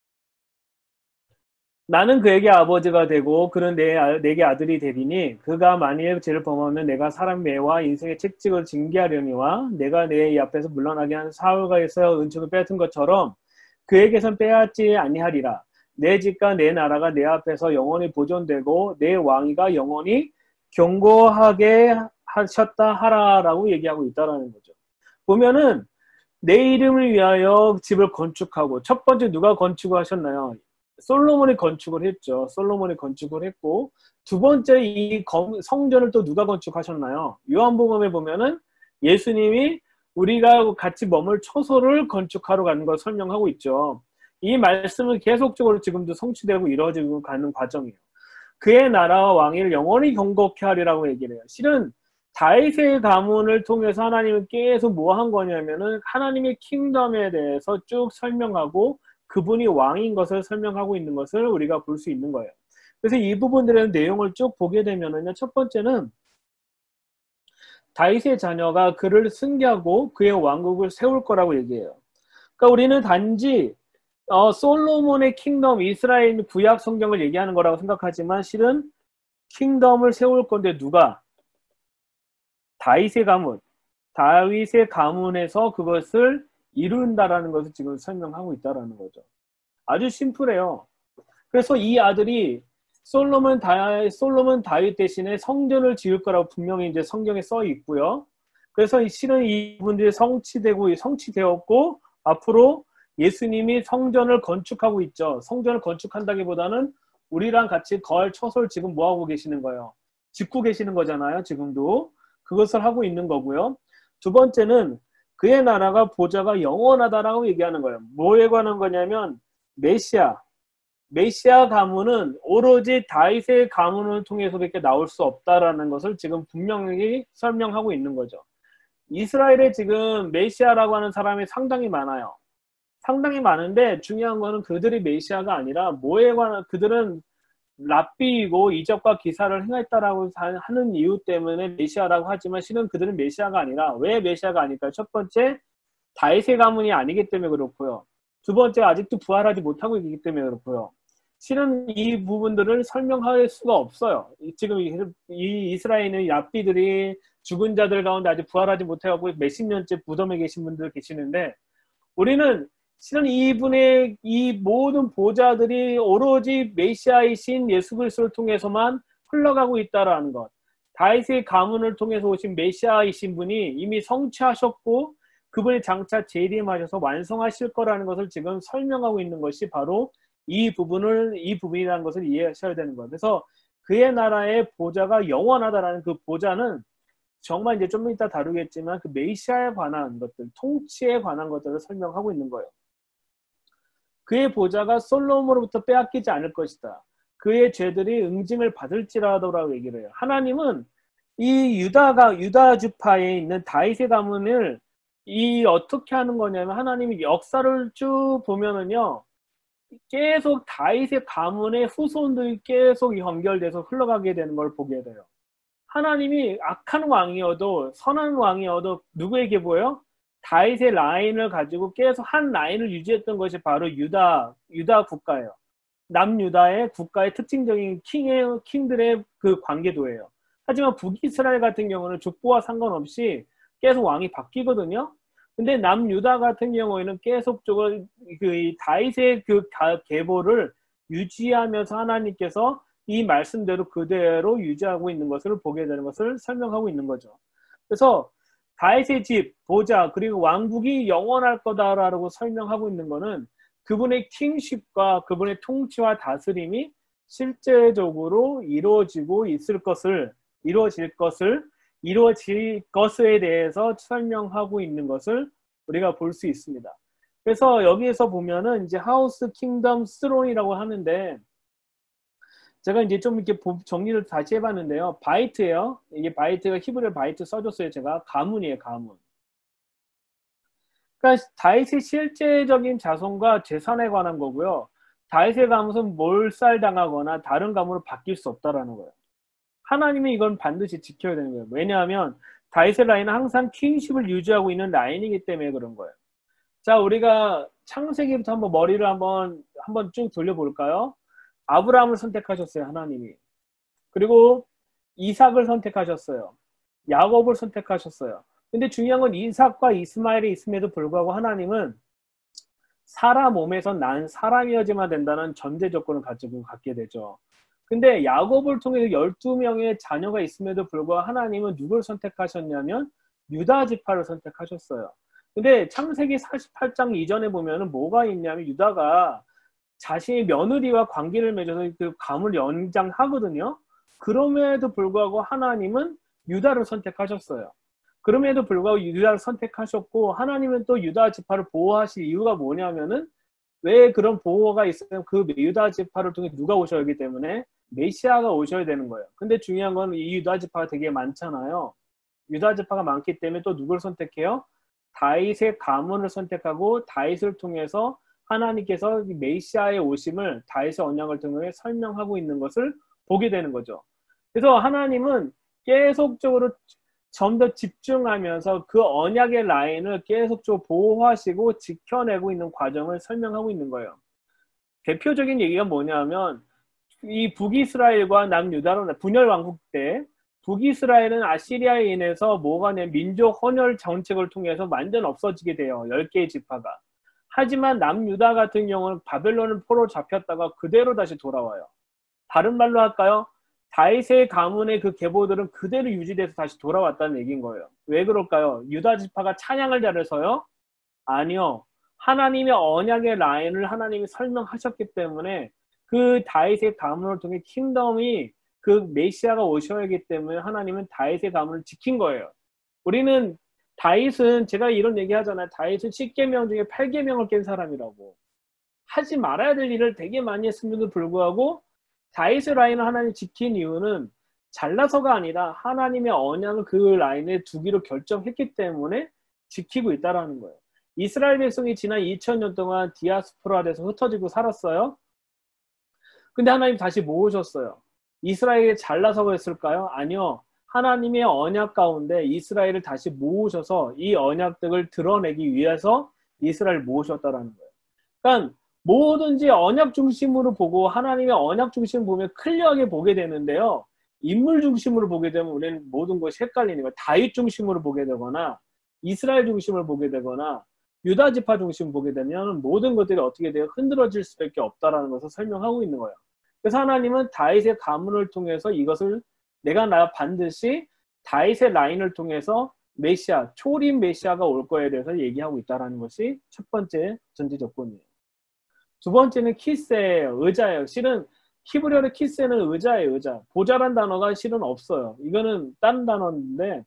Speaker 1: 나는 그에게 아버지가 되고 그는 내, 내게 아들이 되리니 그가 만일 죄를 범하면 내가 사람 매와 인생의 책찍을 징계하려니와 내가 내 앞에서 물러나게 한 사울가에서 은총을 빼앗은 것처럼 그에게선 빼앗지 아니하리라. 내 집과 내 나라가 내 앞에서 영원히 보존되고 내 왕위가 영원히 경고하게 하셨다 하라라고 얘기하고 있다라는 거죠. 보면은 내 이름을 위하여 집을 건축하고 첫 번째 누가 건축을 하셨나요? 솔로몬이 건축을 했죠. 솔로몬이 건축을 했고 두 번째 이 성전을 또 누가 건축하셨나요? 요한복음에 보면은 예수님이 우리가 같이 머물 처소를 건축하러 가는 걸 설명하고 있죠. 이 말씀은 계속적으로 지금도 성취되고 이루어지고 가는 과정이에요. 그의 나라와 왕위를 영원히 경고케 하리라고 얘기를 해요. 실은 다윗의 가문을 통해서 하나님은 계속 뭐 한 거냐면은 하나님의 킹덤에 대해서 쭉 설명하고 그분이 왕인 것을 설명하고 있는 것을 우리가 볼 수 있는 거예요. 그래서 이 부분들의 내용을 쭉 보게 되면은요, 첫 번째는 다윗의 자녀가 그를 승계하고 그의 왕국을 세울 거라고 얘기해요. 그러니까 우리는 단지 어, 솔로몬의 킹덤, 이스라엘 구약 성경을 얘기하는 거라고 생각하지만 실은 킹덤을 세울 건데 누가? 다윗의 가문. 다윗의 가문에서 그것을 이룬다라는 것을 지금 설명하고 있다라는 거죠. 아주 심플해요. 그래서 이 아들이 솔로몬 다 솔로몬 다윗 대신에 성전을 지을 거라고 분명히 이제 성경에 써 있고요. 그래서 실은 이분들이 성취되고 성취되었고 앞으로 예수님이 성전을 건축하고 있죠. 성전을 건축한다기보다는 우리랑 같이 거할 처소를 지금 뭐 하고 계시는 거예요? 짓고 계시는 거잖아요. 지금도 그것을 하고 있는 거고요. 두 번째는 그의 나라가 보좌가 영원하다라고 얘기하는 거예요. 뭐에 관한 거냐면 메시아. 메시아 가문은 오로지 다윗의 가문을 통해서밖에 나올 수 없다라는 것을 지금 분명히 설명하고 있는 거죠. 이스라엘에 지금 메시아라고 하는 사람이 상당히 많아요. 상당히 많은데 중요한 거는 그들이 메시아가 아니라 뭐에 관한 그들은 랍비이고 이적과 기사를 행했다라고 하는 이유 때문에 메시아라고 하지만 실은 그들은 메시아가 아니라 왜 메시아가 아닐까요? 첫 번째 다윗의 가문이 아니기 때문에 그렇고요. 두 번째 아직도 부활하지 못하고 있기 때문에 그렇고요. 실은 이 부분들을 설명할 수가 없어요. 지금 이 이스라엘의 랍비들이 죽은 자들 가운데 아직 부활하지 못해갖고 몇십 년째 무덤에 계신 분들 계시는데 우리는 실은 이분의 이 모든 보좌들이 오로지 메시아이신 예수 그리스도를 통해서만 흘러가고 있다라는 것. 다윗의 가문을 통해서 오신 메시아이신 분이 이미 성취하셨고 그분이 장차 재림하셔서 완성하실 거라는 것을 지금 설명하고 있는 것이 바로 이 부분을 이 부분이라는 것을 이해하셔야 되는 거예요. 그래서 그의 나라의 보좌가 영원하다라는 그 보좌는 정말 이제 좀 이따 다루겠지만 그 메시아에 관한 것들, 통치에 관한 것들을 설명하고 있는 거예요. 그의 보좌가 솔로몬으로부터 빼앗기지 않을 것이다. 그의 죄들이 응징을 받을지라도라고 얘기를 해요. 하나님은 이 유다가 유다 지파에 있는 다윗의 가문을 이 어떻게 하는 거냐면 하나님이 역사를 쭉 보면은요. 계속 다윗의 가문의 후손들이 계속 연결돼서 흘러가게 되는 걸 보게 돼요. 하나님이 악한 왕이어도 선한 왕이어도 누구에게 보여요? 다윗의 라인을 가지고 계속 한 라인을 유지했던 것이 바로 유다 유다 국가예요. 남유다의 국가의 특징적인 킹의 킹들의 그 관계도예요. 하지만 북이스라엘 같은 경우는 족보와 상관없이 계속 왕이 바뀌거든요. 근데 남유다 같은 경우에는 계속적으로 그 다윗의 그 계보를 유지하면서 하나님께서 이 말씀대로 그대로 유지하고 있는 것을 보게 되는 것을 설명하고 있는 거죠. 그래서 다윗의 집, 보좌, 그리고 왕국이 영원할 거다라고 설명하고 있는 것은 그분의 킹십과 그분의 통치와 다스림이 실제적으로 이루어지고 있을 것을, 이루어질 것을, 이루어질 것에 대해서 설명하고 있는 것을 우리가 볼 수 있습니다. 그래서 여기에서 보면은 이제 하우스 킹덤 스론이라고 하는데, 제가 이제 좀 이렇게 정리를 다시 해봤는데요. 바이트예요. 이게 바이트가 히브리어 바이트 써줬어요. 제가 가문이에요. 가문. 그러니까 다윗의 실제적인 자손과 재산에 관한 거고요. 다윗의 가문은 몰살당하거나 다른 가문으로 바뀔 수 없다라는 거예요. 하나님이 이건 반드시 지켜야 되는 거예요. 왜냐하면 다윗의 라인은 항상 킹십을 유지하고 있는 라인이기 때문에 그런 거예요. 자, 우리가 창세기부터 한번 머리를 한번 한번 쭉 돌려볼까요? 아브라함을 선택하셨어요. 하나님이. 그리고 이삭을 선택하셨어요. 야곱을 선택하셨어요. 근데 중요한 건 이삭과 이스마엘이 있음에도 불구하고 하나님은 사라 몸에서 난 사람이어야지만 된다는 전제 조건을 가지고 갖게 되죠. 근데 야곱을 통해 열두 명의 자녀가 있음에도 불구하고 하나님은 누굴 선택하셨냐면 유다 지파를 선택하셨어요. 근데 창세기 사십팔 장 이전에 보면은 뭐가 있냐면 유다가 자신의 며느리와 관계를 맺어서 그 가문을 연장하거든요. 그럼에도 불구하고 하나님은 유다를 선택하셨어요. 그럼에도 불구하고 유다를 선택하셨고 하나님은 또 유다 지파를 보호하실 이유가 뭐냐면은 왜 그런 보호가 있으면 그 유다 지파를 통해 누가 오셔야 하기 때문에 메시아가 오셔야 되는 거예요. 근데 중요한 건 이 유다 지파가 되게 많잖아요. 유다 지파가 많기 때문에 또 누굴 선택해요? 다윗의 가문을 선택하고 다윗을 통해서 하나님께서 메시아의 오심을 다윗의 언약을 통해 설명하고 있는 것을 보게 되는 거죠. 그래서 하나님은 계속적으로 좀 더 집중하면서 그 언약의 라인을 계속적으로 보호하시고 지켜내고 있는 과정을 설명하고 있는 거예요. 대표적인 얘기가 뭐냐면 이 북이스라엘과 남유다로 분열 왕국 때 북이스라엘은 아시리아에 인해서 뭐가 냐면 민족 혼혈 정책을 통해서 완전 없어지게 돼요. 열 개의 지파가. 하지만 남유다 같은 경우는 바벨론을 포로 잡혔다가 그대로 다시 돌아와요. 다른 말로 할까요? 다윗의 가문의 그 계보들은 그대로 유지돼서 다시 돌아왔다는 얘기인 거예요. 왜 그럴까요? 유다 지파가 찬양을 잘해서요? 아니요. 하나님의 언약의 라인을 하나님이 설명하셨기 때문에 그 다윗의 가문을 통해 킹덤이 그 메시아가 오셔야 하기 때문에 하나님은 다윗의 가문을 지킨 거예요. 우리는 다윗은 제가 이런 얘기 하잖아요. 다윗은 십 계명 중에 팔 계명을 깬 사람이라고. 하지 말아야 될 일을 되게 많이 했음에도 불구하고 다윗의 라인을 하나님 지킨 이유는 잘나서가 아니라 하나님의 언약을 그 라인에 두기로 결정했기 때문에 지키고 있다는 거예요. 이스라엘 백성이 지난 이천 년 동안 디아스포라 돼서 흩어지고 살았어요. 근데 하나님 다시 모으셨어요. 이스라엘이 잘나서가 했을까요? 아니요. 하나님의 언약 가운데 이스라엘을 다시 모으셔서 이 언약들을 드러내기 위해서 이스라엘을 모으셨다는 거예요. 그러니까 뭐든지 언약 중심으로 보고 하나님의 언약 중심을 보면 클리어하게 보게 되는데요. 인물 중심으로 보게 되면 우리는 모든 것이 헷갈리는 거예요. 다윗 중심으로 보게 되거나 이스라엘 중심을 보게 되거나 유다 지파 중심을 보게 되면 모든 것들이 어떻게 돼요? 흔들어질 수밖에 없다라는 것을 설명하고 있는 거예요. 그래서 하나님은 다윗의 가문을 통해서 이것을 내가 나 반드시 다윗의 라인을 통해서 메시아, 초림 메시아가 올 거에 대해서 얘기하고 있다는 것이 첫 번째 전제 조건이에요. 두 번째는 키세예요. 의자예요. 실은 히브리어의 키세는 의자예요. 의자. 보좌란 단어가 실은 없어요. 이거는 다른 단어인데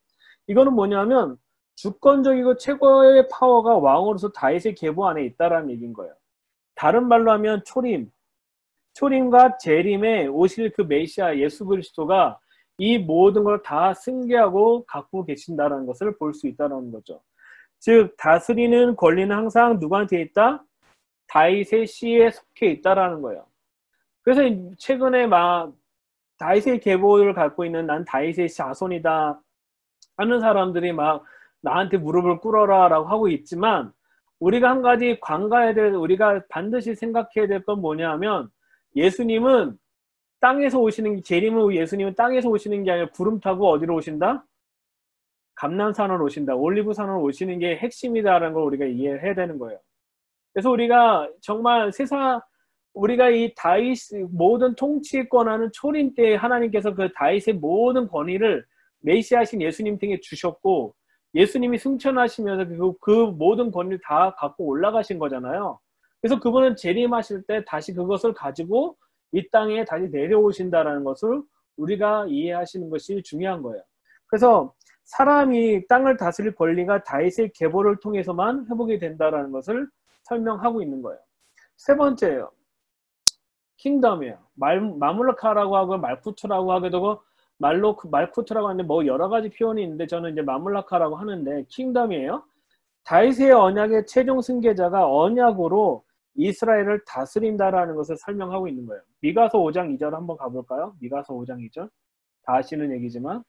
Speaker 1: 이거는 뭐냐면 주권적이고 최고의 파워가 왕으로서 다윗의 계보 안에 있다라는 얘기인 거예요. 다른 말로 하면 초림, 초림과 재림에 오실 그 메시아 예수 그리스도가 이 모든 걸 다 승계하고 갖고 계신다는 것을 볼 수 있다는 거죠. 즉 다스리는 권리는 항상 누구한테 있다? 다윗의 씨에 속해 있다라는 거예요. 그래서 최근에 막 다윗의 계보를 갖고 있는 난 다윗의 자손이다 하는 사람들이 막 나한테 무릎을 꿇어라 라고 하고 있지만, 우리가 한 가지 관가해야 될, 우리가 반드시 생각해야 될 건 뭐냐면, 예수님은 땅에서 오시는, 재림은 예수님은 땅에서 오시는 게 아니라 구름 타고 어디로 오신다? 감람산으로 오신다. 올리브산으로 오시는 게 핵심이다라는 걸 우리가 이해해야 되는 거예요. 그래서 우리가 정말 세상, 우리가 이 다윗 모든 통치 권한은 초림 때 하나님께서 그 다윗의 모든 권위를 메시아신 예수님 등에 주셨고, 예수님이 승천하시면서 그, 그 모든 권위를 다 갖고 올라가신 거잖아요. 그래서 그분은 재림하실 때 다시 그것을 가지고 이 땅에 다시 내려오신다라는 것을 우리가 이해하시는 것이 중요한 거예요. 그래서 사람이 땅을 다스릴 권리가 다윗의 계보를 통해서만 회복이 된다라는 것을 설명하고 있는 거예요. 세 번째예요. 킹덤이에요. 말, 마물라카라고 하고 말쿠트라고 하기도 하고 말로 말쿠트라고 하는데 뭐 여러 가지 표현이 있는데 저는 이제 마물라카라고 하는데 킹덤이에요. 다윗의 언약의 최종 승계자가 언약으로 이스라엘을 다스린다라는 것을 설명하고 있는 거예요. 미가서 오 장 이 절 한번 가볼까요? 미가서 오 장 이 절. 다 아시는 얘기지만.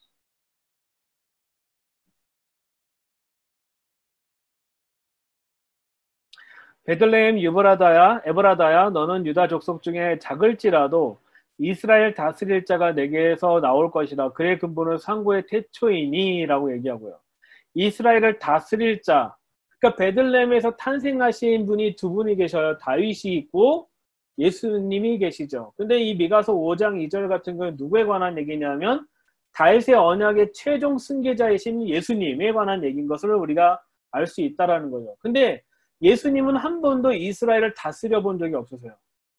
Speaker 1: 베들레헴 유브라다야 에브라다야 너는 유다 족속 중에 작을지라도 이스라엘 다스릴 자가 내게서 나올 것이다. 그의 근본은 상고의 태초이니 라고 얘기하고요. 이스라엘을 다스릴 자, 그러니까 베들레헴에서 탄생하신 분이 두 분이 계셔요. 다윗이 있고 예수님이 계시죠. 근데 이 미가서 오 장 이 절 같은 경우는 누구에 관한 얘기냐면 다윗의 언약의 최종 승계자이신 예수님에 관한 얘기인 것을 우리가 알 수 있다라는 거죠. 근데 예수님은 한 번도 이스라엘을 다스려 본 적이 없으세요.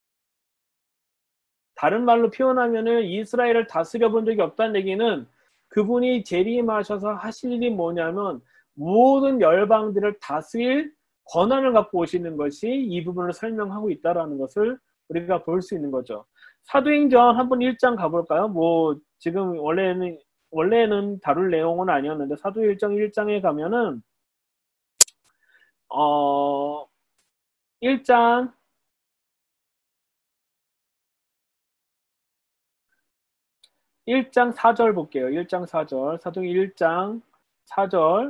Speaker 1: 다른 말로 표현하면은 이스라엘을 다스려 본 적이 없다는 얘기는 그분이 재림하셔서 하실 일이 뭐냐면 모든 열방들을 다스릴 권한을 갖고 오시는 것이 이 부분을 설명하고 있다는 것을 우리가 볼 수 있는 거죠. 사도행전 한번 일 장 가볼까요? 뭐 지금 원래는 원래는 다룰 내용은 아니었는데 사도행전 일 장에 가면은 어 일 장 일 장 사 절 볼게요. 일 장 사 절. 사도행 일 장 사 절.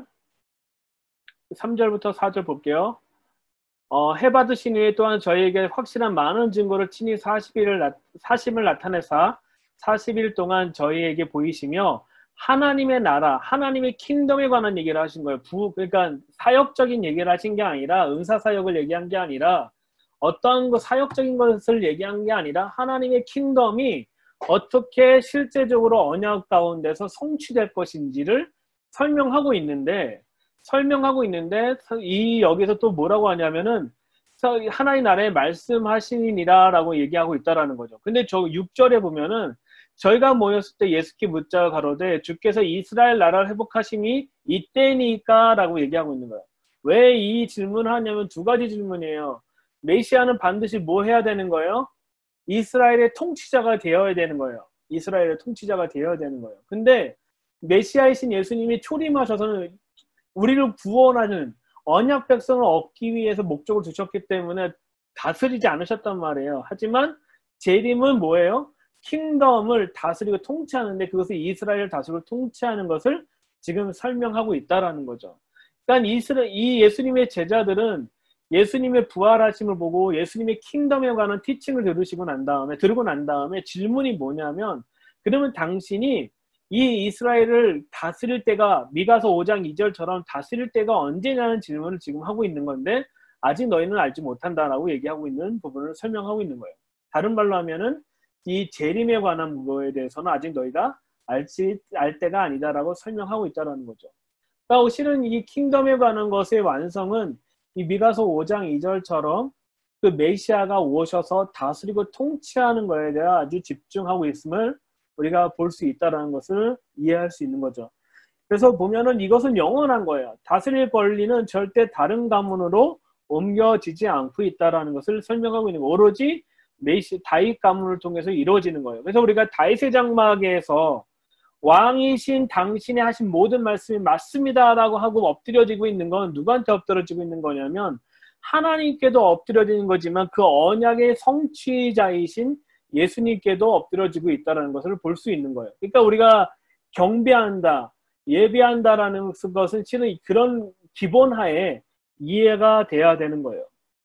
Speaker 1: 삼 절부터 사 절 볼게요. 어, 해받으신 후에 또한 저희에게 확실한 많은 증거를 친히 사십 일을, 사십을 나타내사 사십 일 동안 저희에게 보이시며 하나님의 나라, 하나님의 킹덤에 관한 얘기를 하신 거예요. 부, 그러니까 사역적인 얘기를 하신 게 아니라 은사사역을 얘기한 게 아니라 어떤 거 사역적인 것을 얘기한 게 아니라 하나님의 킹덤이 어떻게 실제적으로 언약 가운데서 성취될 것인지를 설명하고 있는데 설명하고 있는데 이 여기서 또 뭐라고 하냐면은 하나님 나라에 말씀하시니라 라고 얘기하고 있다라는 거죠. 근데 저 육 절에 보면은 저희가 모였을 때 예수께 묻자 가로되 주께서 이스라엘 나라를 회복하심이 이때니까 라고 얘기하고 있는 거예요. 왜 이 질문을 하냐면 두 가지 질문이에요. 메시아는 반드시 뭐 해야 되는 거예요? 이스라엘의 통치자가 되어야 되는 거예요. 이스라엘의 통치자가 되어야 되는 거예요. 근데 메시아이신 예수님이 초림하셔서는 우리를 구원하는 언약 백성을 얻기 위해서 목적을 두셨기 때문에 다스리지 않으셨단 말이에요. 하지만 재림은 뭐예요? 킹덤을 다스리고 통치하는데 그것을 이스라엘을 다스리고 통치하는 것을 지금 설명하고 있다라는 거죠. 그러니까 이스라엘, 이 예수님의 제자들은 예수님의 부활하심을 보고 예수님의 킹덤에 관한 티칭을 들으시고 난 다음에 들고 난 다음에 질문이 뭐냐면 그러면 당신이 이 이스라엘을 다스릴 때가 미가서 오 장 이 절처럼 다스릴 때가 언제냐는 질문을 지금 하고 있는 건데 아직 너희는 알지 못한다라고 얘기하고 있는 부분을 설명하고 있는 거예요. 다른 말로 하면은 이 재림에 관한 거에 대해서는 아직 너희가 알지, 알 때가 아니다라고 설명하고 있다는 거죠. 그러니까 실은 이 킹덤에 관한 것의 완성은 이 미가서 오 장 이 절처럼 그 메시아가 오셔서 다스리고 통치하는 거에 대해 아주 집중하고 있음을 우리가 볼 수 있다는 것을 이해할 수 있는 거죠. 그래서 보면은 이것은 영원한 거예요. 다스릴 권리는 절대 다른 가문으로 옮겨지지 않고 있다라는 것을 설명하고 있는 거예요. 오로지 메시 다윗 가문을 통해서 이루어지는 거예요. 그래서 우리가 다윗의 장막에서 왕이신 당신이 하신 모든 말씀이 맞습니다라고 하고 엎드려지고 있는 건 누구한테 엎드려지고 있는 거냐면 하나님께도 엎드려지는 거지만 그 언약의 성취자이신 예수님께도 엎드려지고 있다는 것을 볼 수 있는 거예요. 그러니까 우리가 경배한다, 예배한다라는 것은 실은 그런 기본하에 이해가 돼야 되는 거예요.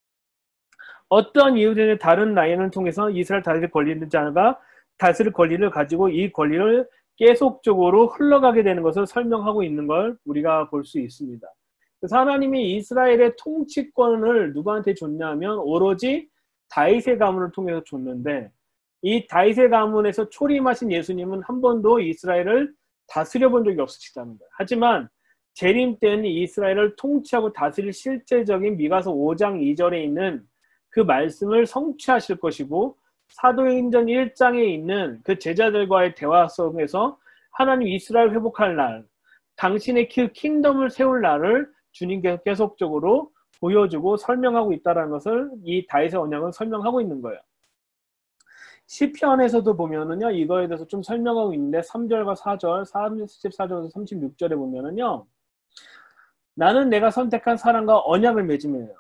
Speaker 1: 어떤 이유든 다른 라인을 통해서 이스라엘 다스릴 권리는 자가 다스릴 권리를 가지고 이 권리를 계속적으로 흘러가게 되는 것을 설명하고 있는 걸 우리가 볼 수 있습니다. 그래서 하나님이 이스라엘의 통치권을 누구한테 줬냐면 오로지 다윗의 가문을 통해서 줬는데 이 다윗의 가문에서 초림하신 예수님은 한 번도 이스라엘을 다스려 본 적이 없으시다는 거예요. 하지만 재림 때는 이스라엘을 통치하고 다스릴 실제적인 미가서 오 장 이 절에 있는 그 말씀을 성취하실 것이고 사도행전 일 장에 있는 그 제자들과의 대화 속에서 하나님 이스라엘 회복할 날, 당신의 그 킹덤을 세울 날을 주님께서 계속적으로 보여주고 설명하고 있다는 것을 이 다윗의 언약은 설명하고 있는 거예요. 시편에서도 보면은요, 이거에 대해서 좀 설명하고 있는데 삼 절과 사 절, 삼십사 절에서 삼십육 절에 보면은요, 나는 내가 선택한 사람과 언약을 맺으며요.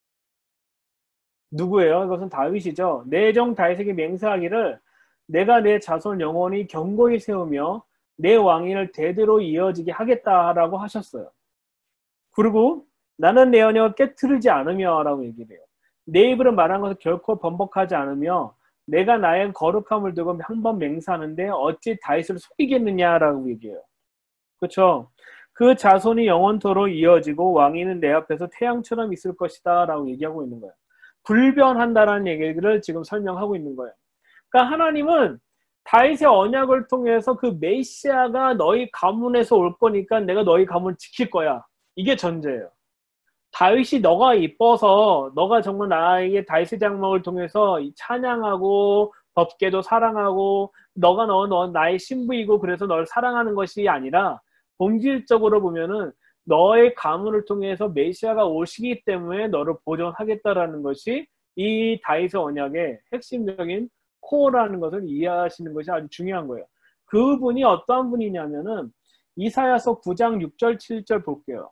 Speaker 1: 누구예요? 이것은 다윗이죠. 내 종 다윗에게 맹세하기를 내가 내 자손 영원히 견고히 세우며 내 왕위를 대대로 이어지게 하겠다라고 하셨어요. 그리고 나는 내 언약을 깨트리지 않으며 라고 얘기를 해요. 내 입으로 말한 것을 결코 번복하지 않으며 내가 나의 거룩함을 두고 한 번 맹세하는데 어찌 다윗을 속이겠느냐라고 얘기해요. 그렇죠? 그 자손이 영원토록 이어지고 왕위는 내 앞에서 태양처럼 있을 것이다 라고 얘기하고 있는 거예요. 불변한다라는 얘기를 지금 설명하고 있는 거예요. 그러니까 하나님은 다윗의 언약을 통해서 그 메시아가 너희 가문에서 올 거니까 내가 너희 가문을 지킬 거야. 이게 전제예요. 다윗이 너가 이뻐서 너가 정말 나에게 다윗의 장막을 통해서 찬양하고 법궤도 사랑하고 너가 너, 너 나의 신부이고 그래서 널 사랑하는 것이 아니라 본질적으로 보면은 너의 가문을 통해서 메시아가 오시기 때문에 너를 보존하겠다라는 것이 이 다윗의 언약의 핵심적인 코어라는 것을 이해하시는 것이 아주 중요한 거예요. 그분이 어떠한 분이냐면은 이사야서 구 장 육 절 칠 절 볼게요.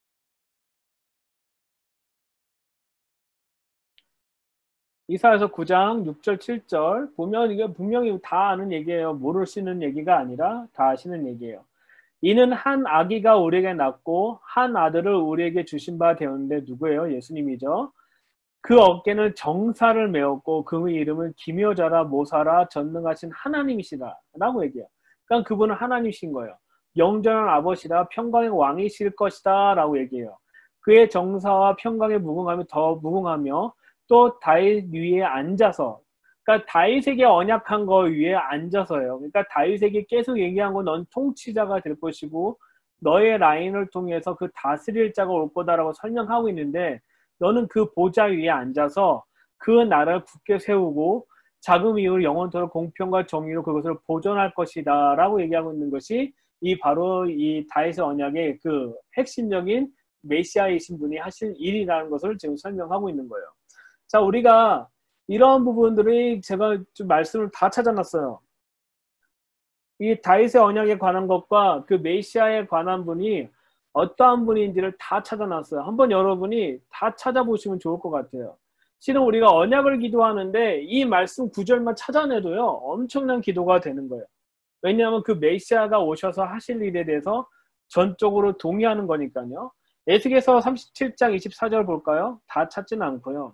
Speaker 1: 이사야서 구 장 육 절 칠 절 보면 이게 분명히 다 아는 얘기예요. 모르시는 얘기가 아니라 다 아시는 얘기예요. 이는 한 아기가 우리에게 낳고 한 아들을 우리에게 주신 바 되었는데 누구예요? 예수님이죠. 그 어깨는 정사를 메었고 그 이름은 기묘자라 모사라 전능하신 하나님이시다 라고 얘기해요. 그러니까 그분은 하나님이신 거예요. 영전한 아버지라 평강의 왕이실 것이다 라고 얘기해요. 그의 정사와 평강에 무궁하며 더 무궁하며 또 다윗 위에 앉아서, 그러니까 다윗에게 언약한 거 위에 앉아서요. 그러니까 다윗에게 계속 얘기한 건 넌 통치자가 될 것이고 너의 라인을 통해서 그 다스릴 자가 올 거다라고 설명하고 있는데 너는 그 보좌 위에 앉아서 그 나라를 굳게 세우고 자금 이후로 영원토록 공평과 정의로 그것을 보존할 것이다 라고 얘기하고 있는 것이 이 바로 이 다윗의 언약의 그 핵심적인 메시아이신 분이 하실 일이라는 것을 지금 설명하고 있는 거예요. 자, 우리가 이런 부분들이 제가 좀 말씀을 다 찾아놨어요. 이 다윗의 언약에 관한 것과 그 메시아에 관한 분이 어떠한 분인지를 다 찾아놨어요. 한번 여러분이 다 찾아보시면 좋을 것 같아요. 실은 우리가 언약을 기도하는데 이 말씀 구절만 찾아내도요 엄청난 기도가 되는 거예요. 왜냐하면 그 메시아가 오셔서 하실 일에 대해서 전적으로 동의하는 거니까요. 에스겔서 삼십칠 장 이십사 절 볼까요? 다 찾지는 않고요.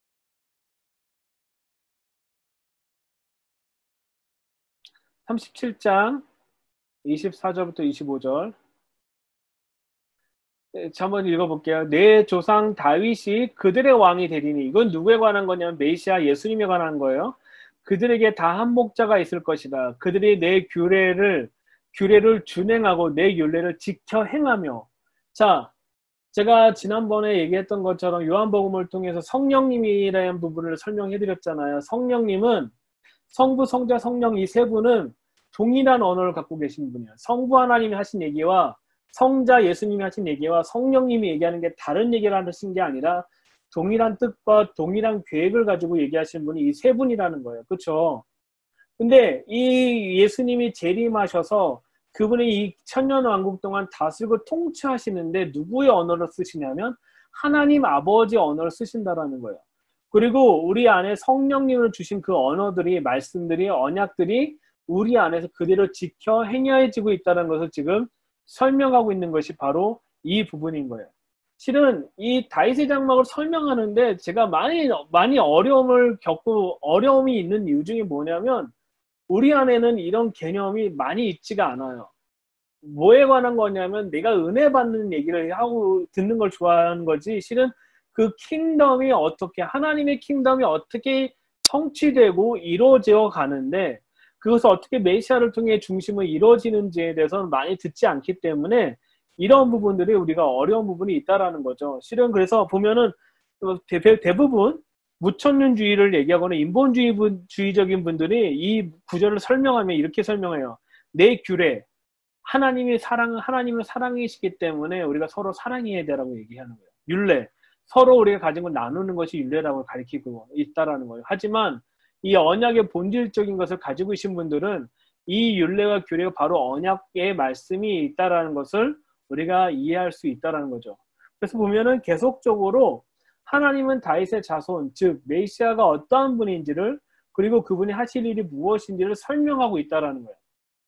Speaker 1: 삼십칠 장 이십사 절부터 이십오 절 한번 읽어볼게요. 내 조상 다윗이 그들의 왕이 되리니, 이건 누구에 관한 거냐면 메시아 예수님에 관한 거예요. 그들에게 다 한 목자가 있을 것이다. 그들이 내 규례를 규례를 준행하고 내 율례를 지켜 행하며. 자, 제가 지난번에 얘기했던 것처럼 요한복음을 통해서 성령님이라는 부분을 설명해 드렸잖아요. 성령님은 성부, 성자, 성령 이 세 분은 동일한 언어를 갖고 계신 분이에요. 성부 하나님이 하신 얘기와 성자 예수님이 하신 얘기와 성령님이 얘기하는 게 다른 얘기를 하신 게 아니라 동일한 뜻과 동일한 계획을 가지고 얘기하신 분이 이 세 분이라는 거예요. 그렇죠? 근데 이 예수님이 재림하셔서 그분이 이 천년 왕국 동안 다스리고 통치하시는데 누구의 언어를 쓰시냐면 하나님 아버지 언어를 쓰신다라는 거예요. 그리고 우리 안에 성령님을 주신 그 언어들이, 말씀들이, 언약들이 우리 안에서 그대로 지켜 행해지고 있다는 것을 지금 설명하고 있는 것이 바로 이 부분인 거예요. 실은 이 다윗의 장막을 설명하는데 제가 많이 많이 어려움을 겪고 어려움이 있는 이유 중에 뭐냐면 우리 안에는 이런 개념이 많이 있지가 않아요. 뭐에 관한 거냐면 내가 은혜 받는 얘기를 하고 듣는 걸 좋아하는 거지 실은 그 킹덤이 어떻게 하나님의 킹덤이 어떻게 성취되고 이루어져 가는데 그것을 어떻게 메시아를 통해 중심을 이루어지는지에 대해서는 많이 듣지 않기 때문에 이런 부분들이 우리가 어려운 부분이 있다라는 거죠. 실은 그래서 보면은 대, 대부분 무천년주의를 얘기하거나 인본주의적인 분들이 이 구절을 설명하면 이렇게 설명해요. 내 규례, 하나님이 사랑, 하나님은 사랑이시기 때문에 우리가 서로 사랑해야 되라고 얘기하는 거예요. 율례, 서로 우리가 가진 걸 나누는 것이 율례라고 가르치고 있다라는 거예요. 하지만 이 언약의 본질적인 것을 가지고 계신 분들은 이 율례와 규례가 바로 언약의 말씀이 있다라는 것을 우리가 이해할 수 있다라는 거죠. 그래서 보면은 계속적으로 하나님은 다윗의 자손, 즉 메시아가 어떠한 분인지를 그리고 그분이 하실 일이 무엇인지를 설명하고 있다라는 거예요.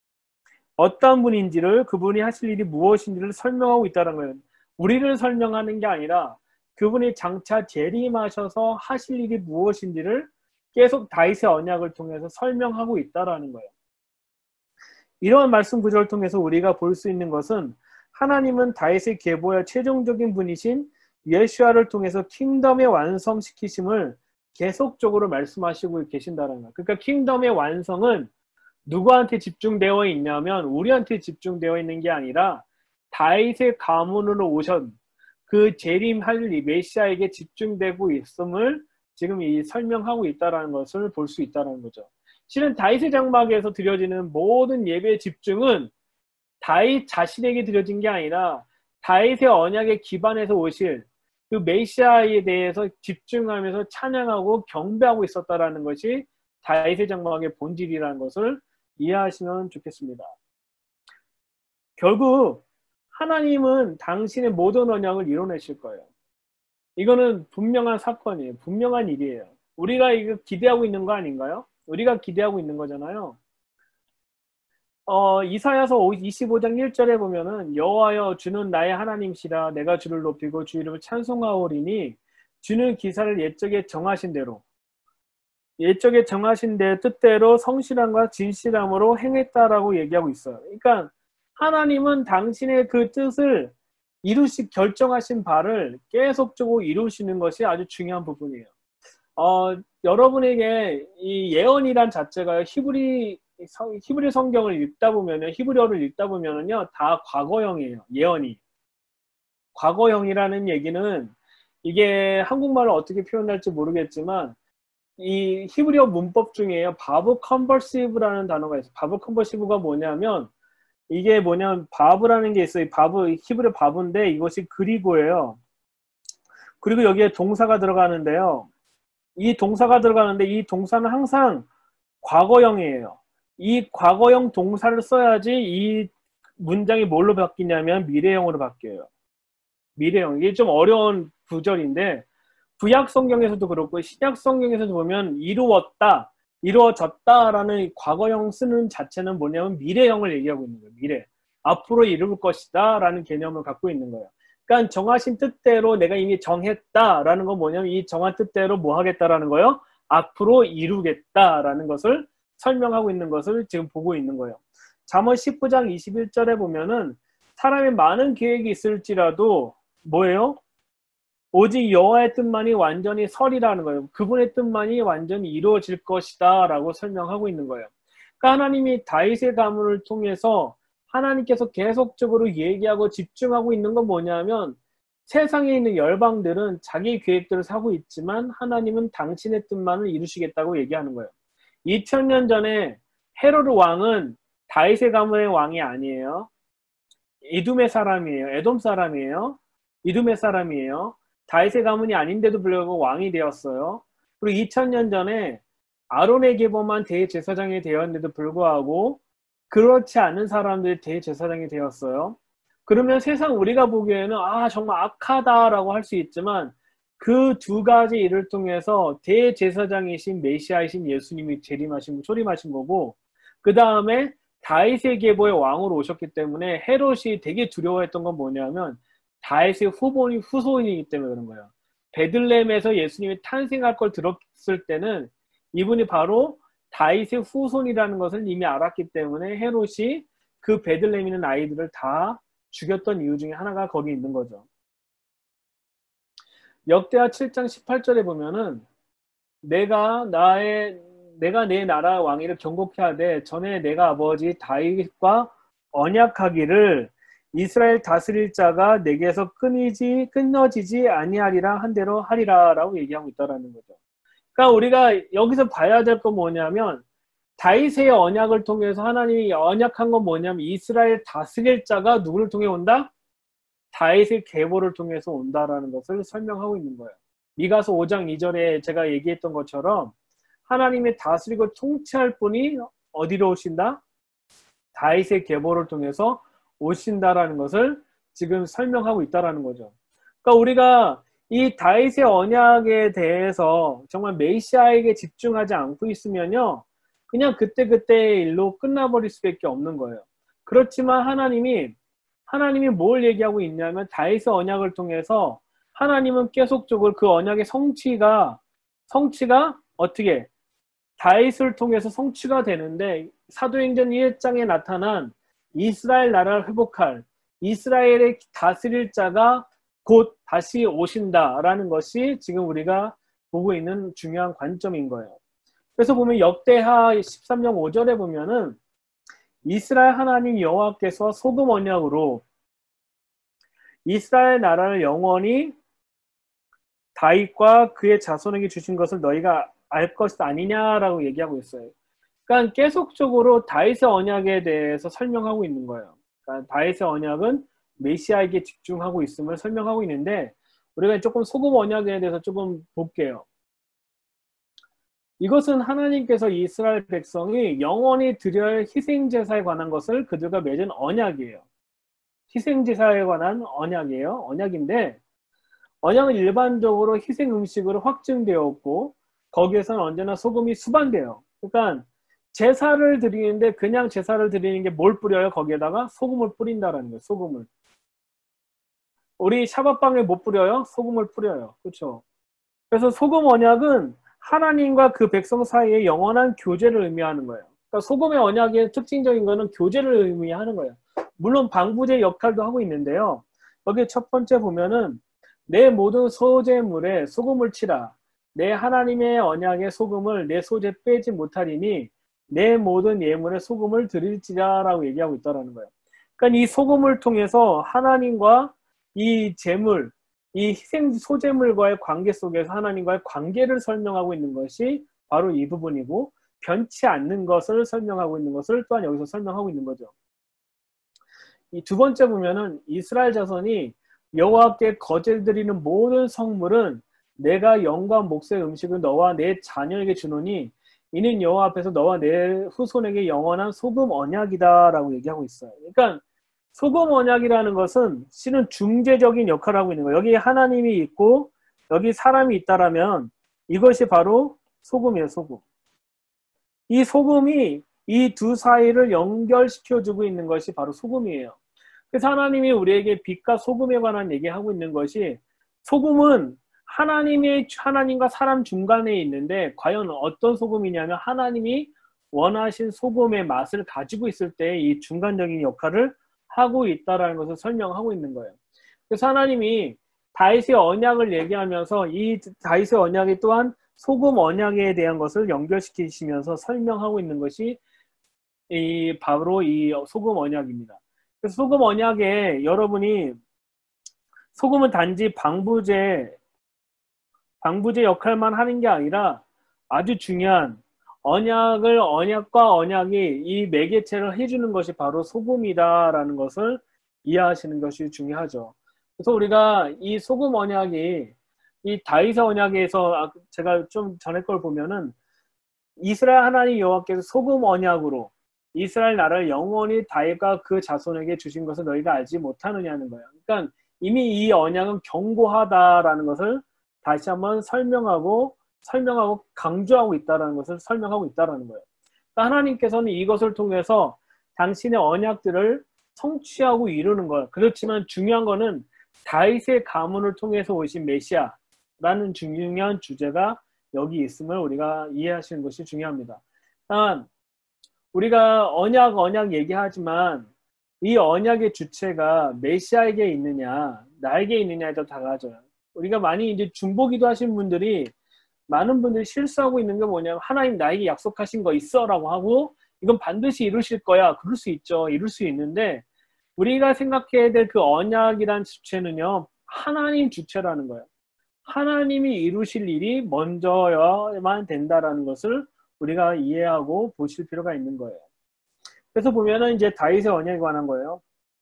Speaker 1: 어떠한 분인지를 그분이 하실 일이 무엇인지를 설명하고 있다는 거예요. 우리를 설명하는 게 아니라 그분이 장차 재림하셔서 하실 일이 무엇인지를 계속 다윗의 언약을 통해서 설명하고 있다라는 거예요. 이러한 말씀 구절을 통해서 우리가 볼 수 있는 것은 하나님은 다윗의 계보의 최종적인 분이신 예수아를 통해서 킹덤의 완성시키심을 계속적으로 말씀하시고 계신다는 거예요. 그러니까 킹덤의 완성은 누구한테 집중되어 있냐면 우리한테 집중되어 있는 게 아니라 다윗의 가문으로 오신 그 재림할 이 메시아에게 집중되고 있음을 지금 이 설명하고 있다는 것을 볼 수 있다는 거죠. 실은 다윗의 장막에서 드려지는 모든 예배의 집중은 다윗 자신에게 드려진 게 아니라 다윗의 언약에 기반해서 오실 그 메시아에 대해서 집중하면서 찬양하고 경배하고 있었다라는 것이 다윗의 장막의 본질이라는 것을 이해하시면 좋겠습니다. 결국 하나님은 당신의 모든 언약을 이뤄내실 거예요. 이거는 분명한 사건이에요. 분명한 일이에요. 우리가 이거 기대하고 있는 거 아닌가요? 우리가 기대하고 있는 거잖아요. 어, 이사야서 이십오 장 일 절에 보면은 여호와여 주는 나의 하나님이시라 내가 주를 높이고 주 이름을 찬송하오리니 주는 기사를 옛적에 정하신 대로 옛적에 정하신 대 뜻대로 성실함과 진실함으로 행했다라고 얘기하고 있어요. 그러니까 하나님은 당신의 그 뜻을 이루시 결정하신 바를 계속적으로 이루시는 것이 아주 중요한 부분이에요. 어, 여러분에게 이 예언이란 자체가 히브리 성, 히브리 성경을 읽다 보면은 히브리어를 읽다 보면은요 다 과거형이에요. 예언이 과거형이라는 얘기는 이게 한국말로 어떻게 표현할지 모르겠지만 이 히브리어 문법 중에요 바브 컨버시브라는 단어가 있어요. 바브 컨버시브가 뭐냐면 이게 뭐냐면 바브라는 게 있어요. 바브 히브리 바브인데 이것이 그리고예요. 그리고 여기에 동사가 들어가는데요. 이 동사가 들어가는데 이 동사는 항상 과거형이에요. 이 과거형 동사를 써야지 이 문장이 뭘로 바뀌냐면 미래형으로 바뀌어요. 미래형. 이게 좀 어려운 구절인데 구약 성경에서도 그렇고 신약 성경에서도 보면 이루었다, 이루어졌다라는 과거형 쓰는 자체는 뭐냐면 미래형을 얘기하고 있는 거예요. 미래. 앞으로 이룰 것이다 라는 개념을 갖고 있는 거예요. 그러니까 정하신 뜻대로 내가 이미 정했다라는 건 뭐냐면 이 정한 뜻대로 뭐 하겠다라는 거예요? 앞으로 이루겠다라는 것을 설명하고 있는 것을 지금 보고 있는 거예요. 잠언 십구 장 이십일 절에 보면은 사람의 많은 계획이 있을지라도 뭐예요? 오직 여호와의 뜻만이 완전히 설이라는 거예요. 그분의 뜻만이 완전히 이루어질 것이다 라고 설명하고 있는 거예요. 그러니까 하나님이 다윗의 가문을 통해서 하나님께서 계속적으로 얘기하고 집중하고 있는 건 뭐냐면 세상에 있는 열방들은 자기 계획대로 사고 있지만 하나님은 당신의 뜻만을 이루시겠다고 얘기하는 거예요. 이천 년 전에 헤로드 왕은 다윗의 가문의 왕이 아니에요. 이둠의 사람이에요. 에돔 사람이에요. 이둠의 사람이에요. 다윗의 가문이 아닌데도 불구하고 왕이 되었어요. 그리고 이천 년 전에 아론에게만 대제사장이 되었는데도 불구하고 그렇지 않은 사람들이 대제사장이 되었어요. 그러면 세상 우리가 보기에는 아 정말 악하다라고 할 수 있지만 그 두 가지 일을 통해서 대제사장이신 메시아이신 예수님이 재림하신 소림하신 거고, 그 다음에 다윗의 계보의 왕으로 오셨기 때문에 헤롯이 되게 두려워했던 건 뭐냐면 다윗의 후손이 후손이기 때문에 그런 거예요. 베들레헴에서 예수님이 탄생할 걸 들었을 때는 이분이 바로 다윗의 후손이라는 것을 이미 알았기 때문에 헤롯이 그 베들레헴에 있는 아이들을 다 죽였던 이유 중에 하나가 거기 있는 거죠. 역대하 칠 장 십팔 절에 보면은 내가 나의 내가 내 나라 왕위를 경고케 하되 전에 내가 아버지 다윗과 언약하기를 이스라엘 다스릴 자가 내게서 끊이지 끊어지지 아니하리라 한 대로 하리라라고 얘기하고 있다라는 거죠. 그러니까 우리가 여기서 봐야 될 건 뭐냐면 다윗의 언약을 통해서 하나님이 언약한 건 뭐냐면 이스라엘 다스릴 자가 누구를 통해 온다? 다윗의 계보를 통해서 온다라는 것을 설명하고 있는 거예요. 미가서 오 장 이 절에 제가 얘기했던 것처럼 하나님이 다스리고 통치할 분이 어디로 오신다? 다윗의 계보를 통해서 오신다라는 것을 지금 설명하고 있다라는 거죠. 그러니까 우리가 이 다윗의 언약에 대해서 정말 메시아에게 집중하지 않고 있으면요, 그냥 그때그때의 일로 끝나버릴 수밖에 없는 거예요. 그렇지만 하나님이 하나님이 뭘 얘기하고 있냐면 다윗의 언약을 통해서 하나님은 계속적으로 그 언약의 성취가 성취가 어떻게 다윗을 통해서 성취가 되는데, 사도행전 일 장에 나타난 이스라엘 나라를 회복할 이스라엘의 다스릴 자가 곧 다시 오신다라는 것이 지금 우리가 보고 있는 중요한 관점인 거예요. 그래서 보면 역대하 십삼 장 오 절에 보면은 이스라엘 하나님 여호와께서 소금 언약으로 이스라엘 나라를 영원히 다윗과 그의 자손에게 주신 것을 너희가 알 것이 아니냐라고 얘기하고 있어요. 그러니까 계속적으로 다윗의 언약에 대해서 설명하고 있는 거예요. 그러니까 다윗의 언약은 메시아에게 집중하고 있음을 설명하고 있는데, 우리가 조금 소금 언약에 대해서 조금 볼게요. 이것은 하나님께서 이스라엘 백성이 영원히 드려야 할 희생제사에 관한 것을 그들과 맺은 언약이에요. 희생제사에 관한 언약이에요. 언약인데 언약은 일반적으로 희생 음식으로 확증되었고 거기에서는 언제나 소금이 수반돼요. 그러니까 제사를 드리는데 그냥 제사를 드리는 게 뭘 뿌려요? 거기에다가 소금을 뿌린다라는 거예요. 소금을. 우리 샤밥방에 못 뿌려요? 소금을 뿌려요. 그렇죠? 그래서 소금 언약은 하나님과 그 백성 사이에 영원한 교제를 의미하는 거예요. 그러니까 소금의 언약의 특징적인 거는 교제를 의미하는 거예요. 물론 방부제 역할도 하고 있는데요. 여기 첫 번째 보면은 내 모든 소재물에 소금을 치라. 내 하나님의 언약의 소금을 내 소재 빼지 못하리니 내 모든 예물에 소금을 드릴지라라고 얘기하고 있다는 거예요. 그러니까 이 소금을 통해서 하나님과 이 제물, 이 희생 소재물과의 관계 속에서 하나님과의 관계를 설명하고 있는 것이 바로 이 부분이고, 변치 않는 것을 설명하고 있는 것을 또한 여기서 설명하고 있는 거죠. 이 두 번째 보면은 이스라엘 자손이 여호와께 거제 드리는 모든 성물은 내가 영과 몫의 음식을 너와 내 자녀에게 주노니 이는 여호와 앞에서 너와 내 후손에게 영원한 소금 언약이다라고 얘기하고 있어요. 그러니까 소금 언약이라는 것은 실은 중재적인 역할을 하고 있는 거예요. 여기 하나님이 있고 여기 사람이 있다라면 이것이 바로 소금이에요. 소금. 이 소금이 이 두 사이를 연결시켜주고 있는 것이 바로 소금이에요. 그래서 하나님이 우리에게 빛과 소금에 관한 얘기하고 있는 것이, 소금은 하나님의 하나님과 사람 중간에 있는데 과연 어떤 소금이냐면 하나님이 원하신 소금의 맛을 가지고 있을 때 이 중간적인 역할을 하고 있다라는 것을 설명하고 있는 거예요. 그래서 하나님이 다윗의 언약을 얘기하면서 이 다윗의 언약이 또한 소금 언약에 대한 것을 연결시키시면서 설명하고 있는 것이 이 바로 이 소금 언약입니다. 그래서 소금 언약에 여러분이 소금은 단지 방부제 방부제 역할만 하는 게 아니라 아주 중요한 언약을 언약과 언약이 이 매개체를 해주는 것이 바로 소금이다라는 것을 이해하시는 것이 중요하죠. 그래서 우리가 이 소금 언약이 이 다윗의 언약에서 제가 좀 전에 걸 보면은 이스라엘 하나님 여호와께서 소금 언약으로 이스라엘 나라를 영원히 다윗과 그 자손에게 주신 것을 너희가 알지 못하느냐는 거예요. 그러니까 이미 이 언약은 견고하다라는 것을 다시 한번 설명하고 설명하고 강조하고 있다라는 것을 설명하고 있다라는 거예요. 그러니까 하나님께서는 이것을 통해서 당신의 언약들을 성취하고 이루는 거예요. 그렇지만 중요한 거는 다윗의 가문을 통해서 오신 메시아라는 중요한 주제가 여기 있음을 우리가 이해하시는 것이 중요합니다. 다만 우리가 언약 언약 얘기하지만 이 언약의 주체가 메시아에게 있느냐 나에게 있느냐에 더 달라져요. 우리가 많이 이제 중보기도 하신 분들이 많은 분들이 실수하고 있는 게 뭐냐면 하나님 나에게 약속하신 거 있어 라고 하고 이건 반드시 이루실 거야. 그럴 수 있죠. 이룰 수 있는데 우리가 생각해야 될 그 언약이란 주체는요 하나님 주체라는 거예요. 하나님이 이루실 일이 먼저야만 된다라는 것을 우리가 이해하고 보실 필요가 있는 거예요. 그래서 보면은 이제 다윗의 언약에 관한 거예요.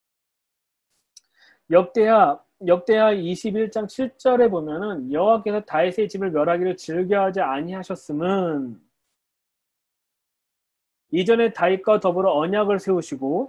Speaker 1: 역대하 역대하 이십일 장 칠 절에 보면은 여호와께서 다윗의 집을 멸하기를 즐겨하지 아니하셨음은 이전에 다윗과 더불어 언약을 세우시고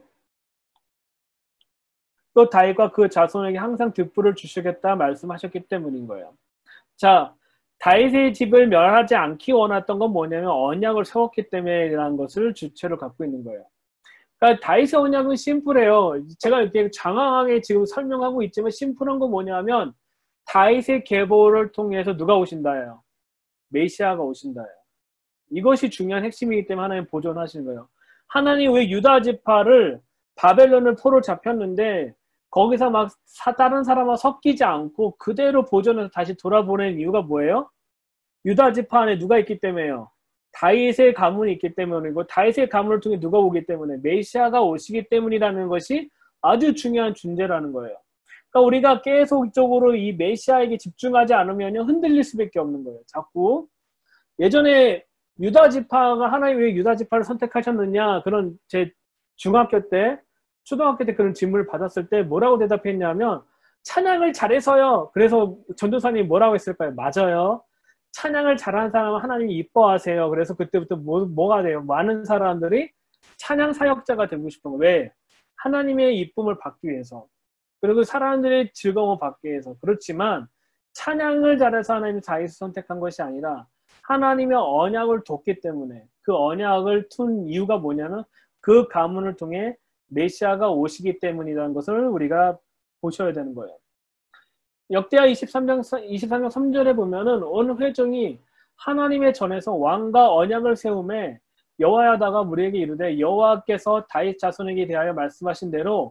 Speaker 1: 또 다윗과 그 자손에게 항상 득불을 주시겠다 말씀하셨기 때문인 거예요. 자, 다윗의 집을 멸하지 않기 원했던 건 뭐냐면 언약을 세웠기 때문이라는 것을 주체로 갖고 있는 거예요. 그러니까 다윗의 언약은 심플해요. 제가 이렇게 장황하게 지금 설명하고 있지만 심플한 건 뭐냐면 다윗의 계보를 통해서 누가 오신다예요. 메시아가 오신다예요. 이것이 중요한 핵심이기 때문에 하나님 보존하시는 거예요. 하나님 왜 유다 지파를 바벨론을 포로 잡혔는데 거기서 막 다른 사람과 섞이지 않고 그대로 보존해서 다시 돌아보낸 이유가 뭐예요? 유다 지파 안에 누가 있기 때문에요. 다윗의 가문이 있기 때문이고 다윗의 가문을 통해 누가 오기 때문에 메시아가 오시기 때문이라는 것이 아주 중요한 존재라는 거예요. 그러니까 우리가 계속적으로 이 메시아에게 집중하지 않으면 흔들릴 수밖에 없는 거예요. 자꾸 예전에 유다 지파가 하나님 왜 유다 지파를 선택하셨느냐 그런 제 중학교 때 초등학교 때 그런 질문을 받았을 때 뭐라고 대답했냐면 찬양을 잘해서요. 그래서 전도사님이 뭐라고 했을까요? 맞아요. 찬양을 잘하는 사람은 하나님이 이뻐하세요. 그래서 그때부터 뭐, 뭐가 돼요? 많은 사람들이 찬양 사역자가 되고 싶은 거예요. 왜? 하나님의 이쁨을 받기 위해서. 그리고 사람들의 즐거움을 받기 위해서. 그렇지만 찬양을 잘해서 하나님이 다윗을 선택한 것이 아니라 하나님의 언약을 뒀기 때문에 그 언약을 둔 이유가 뭐냐면 그 가문을 통해 메시아가 오시기 때문이라는 것을 우리가 보셔야 되는 거예요. 역대하 이십삼 장, 이십삼 장 삼 절에 보면은 온 회중이 하나님의 전에서 왕과 언약을 세우매 여호와야다가 우리에게 이르되 여호와께서 다윗 자손에게 대하여 말씀하신 대로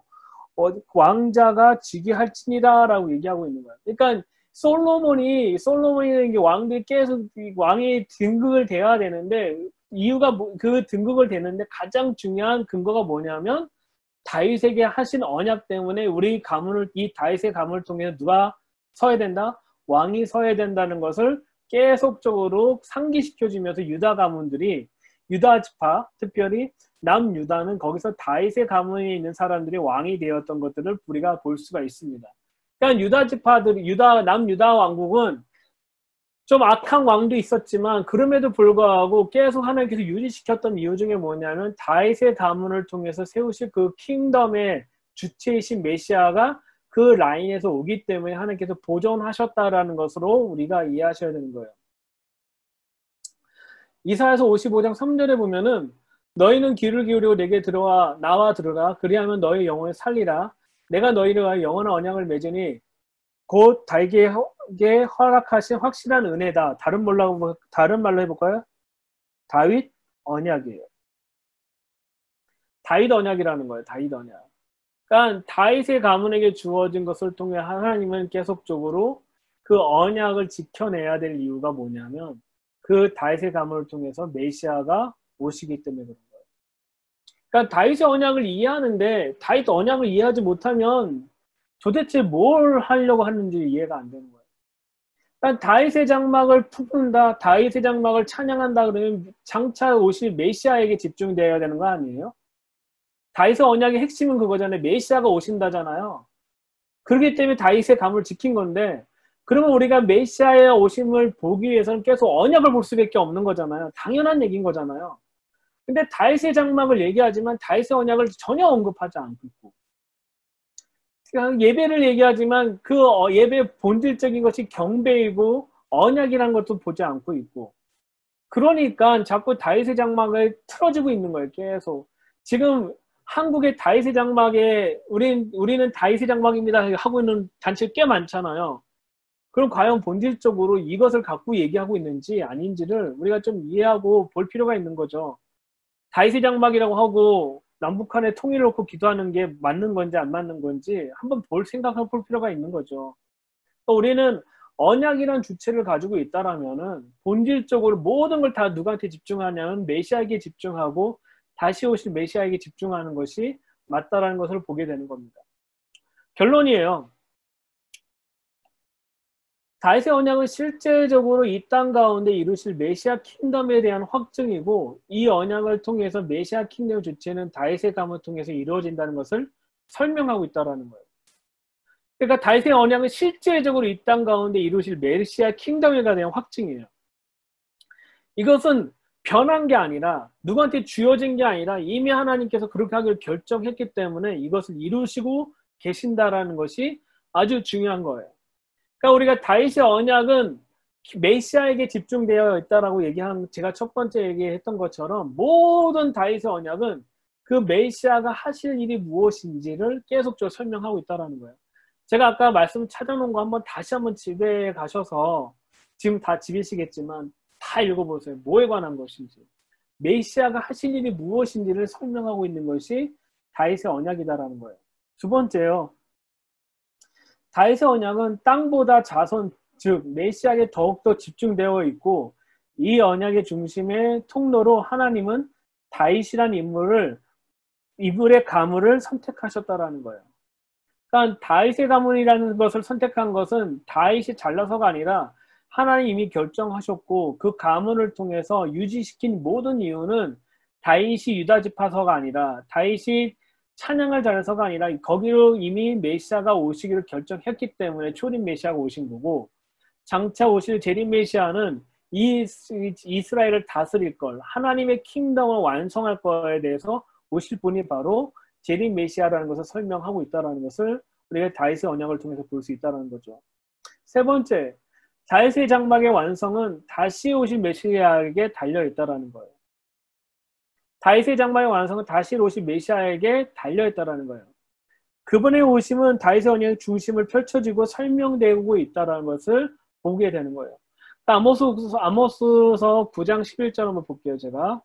Speaker 1: 왕자가 즉위할지니라 라고 얘기하고 있는 거예요. 그러니까 솔로몬이 솔로몬이 왕들이 계속 왕의 등극을 대야 되는데 이유가 뭐, 그 등극을 대는데 가장 중요한 근거가 뭐냐면 다윗에게 하신 언약 때문에 우리 가문을 이 다윗의 가문을 통해서 누가 서야 된다? 왕이 서야 된다는 것을 계속적으로 상기시켜주면서 유다 가문들이 유다 지파, 특별히 남유다는 거기서 다윗의 가문에 있는 사람들이 왕이 되었던 것들을 우리가 볼 수가 있습니다. 그러니까 유다 지파들, 유다 남유다 왕국은 좀 악한 왕도 있었지만 그럼에도 불구하고 계속 하나님께서 유지시켰던 이유 중에 뭐냐면 다윗의 가문을 통해서 세우실 그 킹덤의 주체이신 메시아가 그 라인에서 오기 때문에 하나님께서 보존하셨다라는 것으로 우리가 이해하셔야 되는 거예요. 이사야서 오십오 장 삼 절에 보면은 너희는 귀를 기울이고 내게 들어와 나와 들어가 그리하면 너희 영혼을 살리라 내가 너희를 위하여 영원한 언약을 맺으니 곧 다윗에게 허락하신 확실한 은혜다. 다른 말로, 다른 말로 해볼까요? 다윗 언약이에요. 다윗 언약이라는 거예요. 다윗 언약. 그러니까 다윗의 가문에게 주어진 것을 통해 하나님은 계속적으로 그 언약을 지켜내야 될 이유가 뭐냐면 그 다윗의 가문을 통해서 메시아가 오시기 때문에 그런 거예요. 그러니까 다윗의 언약을 이해하는데 다윗 언약을 이해하지 못하면 도대체 뭘 하려고 하는지 이해가 안 되는 거예요. 그러니까 다윗의 장막을 품는다, 다윗의 장막을 찬양한다 그러면 장차 오실 메시아에게 집중되어야 되는 거 아니에요? 다윗의 언약의 핵심은 그거잖아요. 메시아가 오신다잖아요. 그렇기 때문에 다윗의 감을 지킨 건데, 그러면 우리가 메시아의 오심을 보기 위해서는 계속 언약을 볼 수밖에 없는 거잖아요. 당연한 얘기인 거잖아요. 근데 다윗의 장막을 얘기하지만 다윗의 언약을 전혀 언급하지 않고 있고, 그냥 예배를 얘기하지만 그 예배의 본질적인 것이 경배이고 언약이라는 것도 보지 않고 있고, 그러니까 자꾸 다윗의 장막을 틀어지고 있는 거예요. 계속. 지금 한국의 다윗의 장막에 우린, 우리는 다윗의 장막입니다 하고 있는 단체 꽤 많잖아요. 그럼 과연 본질적으로 이것을 갖고 얘기하고 있는지 아닌지를 우리가 좀 이해하고 볼 필요가 있는 거죠. 다윗의 장막이라고 하고 남북한의 통일을 놓고 기도하는 게 맞는 건지 안 맞는 건지 한번 볼 생각해 볼 필요가 있는 거죠. 우리는 언약이란 주체를 가지고 있다라면은 본질적으로 모든 걸 다 누구한테 집중하냐면 메시아에게 집중하고 다시 오실 메시아에게 집중하는 것이 맞다라는 것을 보게 되는 겁니다. 결론이에요. 다윗의 언약은 실제적으로 이 땅 가운데 이루실 메시아 킹덤에 대한 확증이고, 이 언약을 통해서 메시아 킹덤 주체는 다윗의 감을 통해서 이루어진다는 것을 설명하고 있다는 거예요. 그러니까 다윗의 언약은 실제적으로 이 땅 가운데 이루실 메시아 킹덤에 대한 확증이에요. 이것은 변한 게 아니라 누구한테 주어진 게 아니라 이미 하나님께서 그렇게 하기를 결정했기 때문에 이것을 이루시고 계신다라는 것이 아주 중요한 거예요. 그러니까 우리가 다윗의 언약은 메시아에게 집중되어 있다라고 얘기한, 제가 첫 번째 얘기했던 것처럼 모든 다윗의 언약은 그 메시아가 하실 일이 무엇인지를 계속적으로 설명하고 있다라는 거예요. 제가 아까 말씀 찾아놓은 거 한번 다시 한번 집에 가셔서, 지금 다 집이시겠지만 다 읽어보세요. 뭐에 관한 것인지, 메시아가 하실 일이 무엇인지를 설명하고 있는 것이 다윗의 언약이다라는 거예요. 두 번째요, 다윗의 언약은 땅보다 자손, 즉 메시아에 더욱더 집중되어 있고, 이 언약의 중심의 통로로 하나님은 다윗이라는 인물을, 인물의 가문을 선택하셨다라는 거예요. 그러니까 다윗의 가문이라는 것을 선택한 것은 다윗이 잘나서가 아니라 하나님이 이미 결정하셨고, 그 가문을 통해서 유지시킨 모든 이유는 다윗이 유다 지파서가 아니라, 다윗이 찬양을 잘해서가 아니라 거기로 이미 메시아가 오시기를 결정했기 때문에 초림 메시아가 오신 거고, 장차 오실 재림 메시아는 이 이스라엘을 다스릴 걸, 하나님의 킹덤을 완성할 거에 대해서 오실 분이 바로 재림 메시아라는 것을 설명하고 있다는 것을 우리가 다윗의 언약을 통해서 볼 수 있다는 거죠. 세 번째, 다윗의 장막의 완성은 다시 오실 메시아에게 달려있다는 거예요. 다윗의 장막의 완성은 다시 오실 메시아에게 달려있다는 거예요. 그분의 오심은 다윗의 언약의 중심을 펼쳐지고 설명되고 있다는 것을 보게 되는 거예요. 아모스서, 아모스서 구 장 십일 절 한번 볼게요. 제가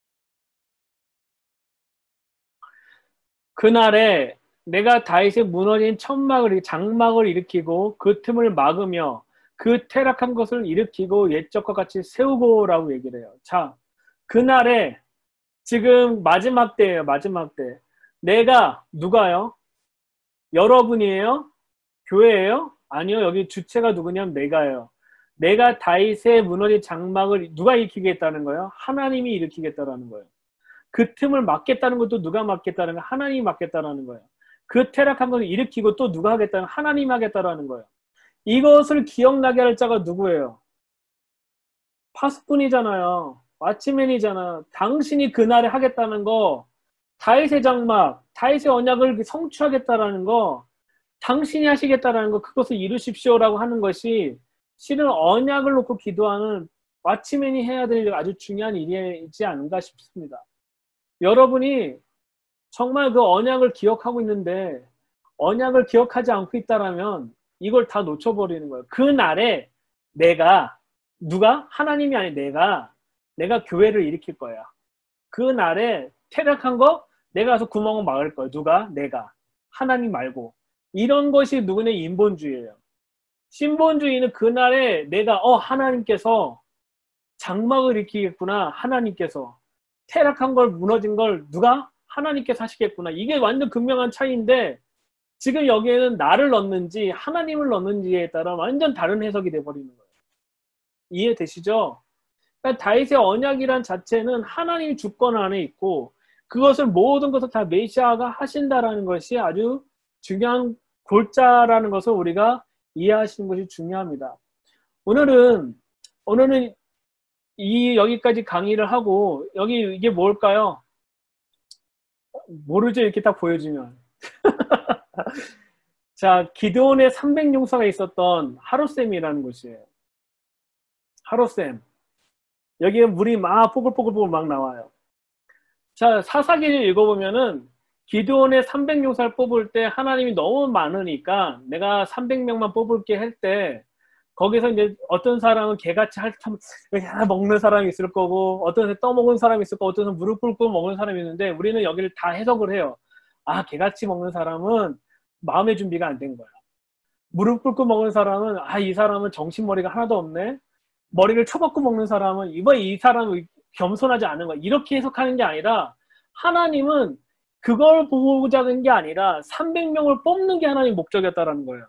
Speaker 1: 그날에 내가 다윗의 무너진 천막을, 장막을 일으키고 그 틈을 막으며 그 퇴락한 것을 일으키고 옛적과 같이 세우고 라고 얘기를 해요. 자, 그날에 지금 마지막 때예요. 마지막 때. 내가 누가요? 여러분이에요? 교회예요? 아니요. 여기 주체가 누구냐면 내가요. 내가 다윗의 무너진 장막을 누가 일으키겠다는 거예요? 하나님이 일으키겠다라는 거예요. 그 틈을 막겠다는 것도 누가 막겠다는 거예요? 하나님이 막겠다라는 거예요. 그 퇴락한 것을 일으키고 또 누가 하겠다는 거예요? 하나님이 하겠다라는 거예요. 이것을 기억나게 할 자가 누구예요? 파수꾼이잖아요. 왓치맨이잖아. 당신이 그날에 하겠다는 거, 다윗의 장막, 다윗의 언약을 성취하겠다라는 거, 당신이 하시겠다라는 거, 그것을 이루십시오라고 하는 것이 실은 언약을 놓고 기도하는 왓치맨이 해야 될 아주 중요한 일이지 않은가 싶습니다. 여러분이 정말 그 언약을 기억하고 있는데 언약을 기억하지 않고 있다라면 이걸 다 놓쳐버리는 거예요. 그날에 내가, 누가? 하나님이 아닌 내가 내가 교회를 일으킬 거야. 그날에 퇴락한 거 내가 가서 구멍을 막을 거야. 누가? 내가. 하나님 말고. 이런 것이 누구네 인본주의예요. 신본주의는 그날에 내가 어 하나님께서 장막을 일으키겠구나. 하나님께서 퇴락한 걸, 무너진 걸 누가? 하나님께서 하시겠구나. 이게 완전 극명한 차이인데 지금 여기에는 나를 넣는지 하나님을 넣는지에 따라 완전 다른 해석이 돼버리는 거예요. 이해되시죠? 그러니까 다윗의 언약이란 자체는 하나님 주권 안에 있고 그것을 모든 것을 다 메시아가 하신다라는 것이 아주 중요한 골자라는 것을 우리가 이해하시는 것이 중요합니다. 오늘은 오늘은 이 여기까지 강의를 하고 여기 이게 뭘까요? 모르죠. 이렇게 딱 보여주면. 자, 기드온의 삼백 용사가 있었던 하루셈이라는 곳이에요. 하루셈. 여기에 물이 막 뽀글뽀글뽀글 막 나와요. 자, 사사기를 읽어보면은 기드온의 삼백 용사를 뽑을 때 하나님이 너무 많으니까 내가 삼백 명만 뽑을게 할 때 거기서 이제 어떤 사람은 개같이 핥아 먹는 사람이 있을 거고 어떤 사람은 떠먹은 사람이 있을 거고 어떤 사람은 무릎 꿇고 먹는 사람이 있는데 우리는 여기를 다 해석을 해요. 아, 개같이 먹는 사람은 마음의 준비가 안 된 거야. 무릎 꿇고 먹는 사람은 아, 이 사람은 정신머리가 하나도 없네. 머리를 쳐박고 먹는 사람은 이번 이 사람은 겸손하지 않은 거야. 이렇게 해석하는 게 아니라 하나님은 그걸 보고자 하는 게 아니라 삼백 명을 뽑는 게 하나님 목적이었다라는 거예요.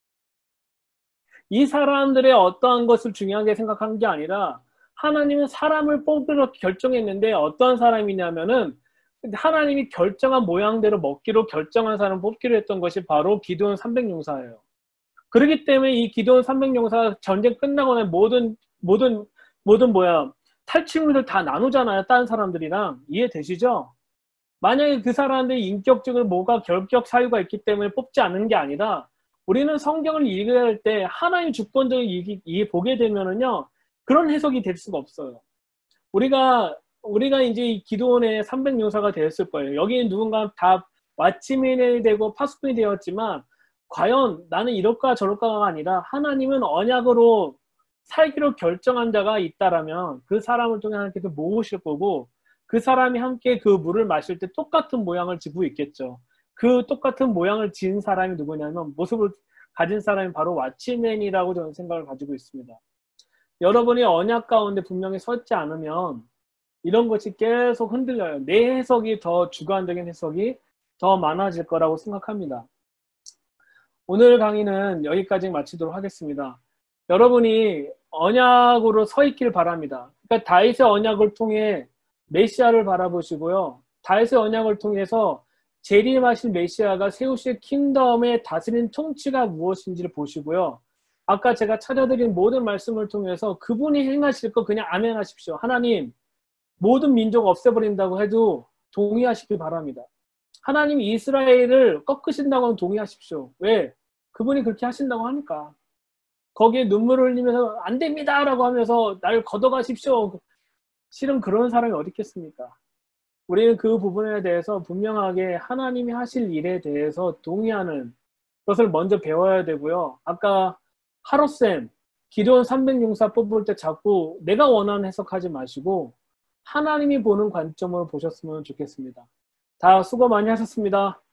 Speaker 1: 이 사람들의 어떠한 것을 중요하게 생각하는 게 아니라 하나님은 사람을 뽑으러 결정했는데 어떠한 사람이냐면은 하나님이 결정한 모양대로 먹기로 결정한 사람을 뽑기로 했던 것이 바로 기드온 삼백 용사예요. 그렇기 때문에 이 기드온 삼백 용사 전쟁 끝나고 난 모든 모든 모든 뭐야 탈취물들 다 나누잖아요. 다른 사람들이랑. 이해되시죠? 만약에 그 사람들이 인격적으로 뭐가 결격 사유가 있기 때문에 뽑지 않는 게 아니라 우리는 성경을 읽을 때 하나님 주권적인 이해 보게 되면은요 그런 해석이 될 수가 없어요. 우리가 우리가 이제 기드온의 삼백 용사가 되었을 거예요. 여기에 누군가 다 왓치맨이 되고 파수꾼이 되었지만 과연 나는 이럴까 저럴까가 아니라 하나님은 언약으로 살기로 결정한 자가 있다라면 그 사람을 통해 하나님께서 모으실 거고 그 사람이 함께 그 물을 마실 때 똑같은 모양을 지고 있겠죠. 그 똑같은 모양을 지은 사람이 누구냐면 모습을 가진 사람이 바로 왓치맨이라고 저는 생각을 가지고 있습니다. 여러분이 언약 가운데 분명히 섰지 않으면 이런 것이 계속 흔들려요. 내 해석이 더 주관적인 해석이 더 많아질 거라고 생각합니다. 오늘 강의는 여기까지 마치도록 하겠습니다. 여러분이 언약으로 서 있길 바랍니다. 그러니까 다윗의 언약을 통해 메시아를 바라보시고요. 다윗의 언약을 통해서 재림하신 메시아가 세우실 킹덤의 다스리는 통치가 무엇인지를 보시고요. 아까 제가 찾아드린 모든 말씀을 통해서 그분이 행하실 거 그냥 아멘 하십시오. 하나님 모든 민족 없애버린다고 해도 동의하시길 바랍니다. 하나님 이스라엘을 꺾으신다고 하면 동의하십시오. 왜? 그분이 그렇게 하신다고 하니까. 거기에 눈물을 흘리면서 안 됩니다 라고 하면서 날 걷어가십시오. 실은 그런 사람이 어디 있겠습니까? 우리는 그 부분에 대해서 분명하게 하나님이 하실 일에 대해서 동의하는 것을 먼저 배워야 되고요. 아까 하루쌤 기드온 삼백 용사 뽑을 때 자꾸 내가 원하는 해석하지 마시고 하나님이 보는 관점으로 보셨으면 좋겠습니다. 다 수고 많이 하셨습니다.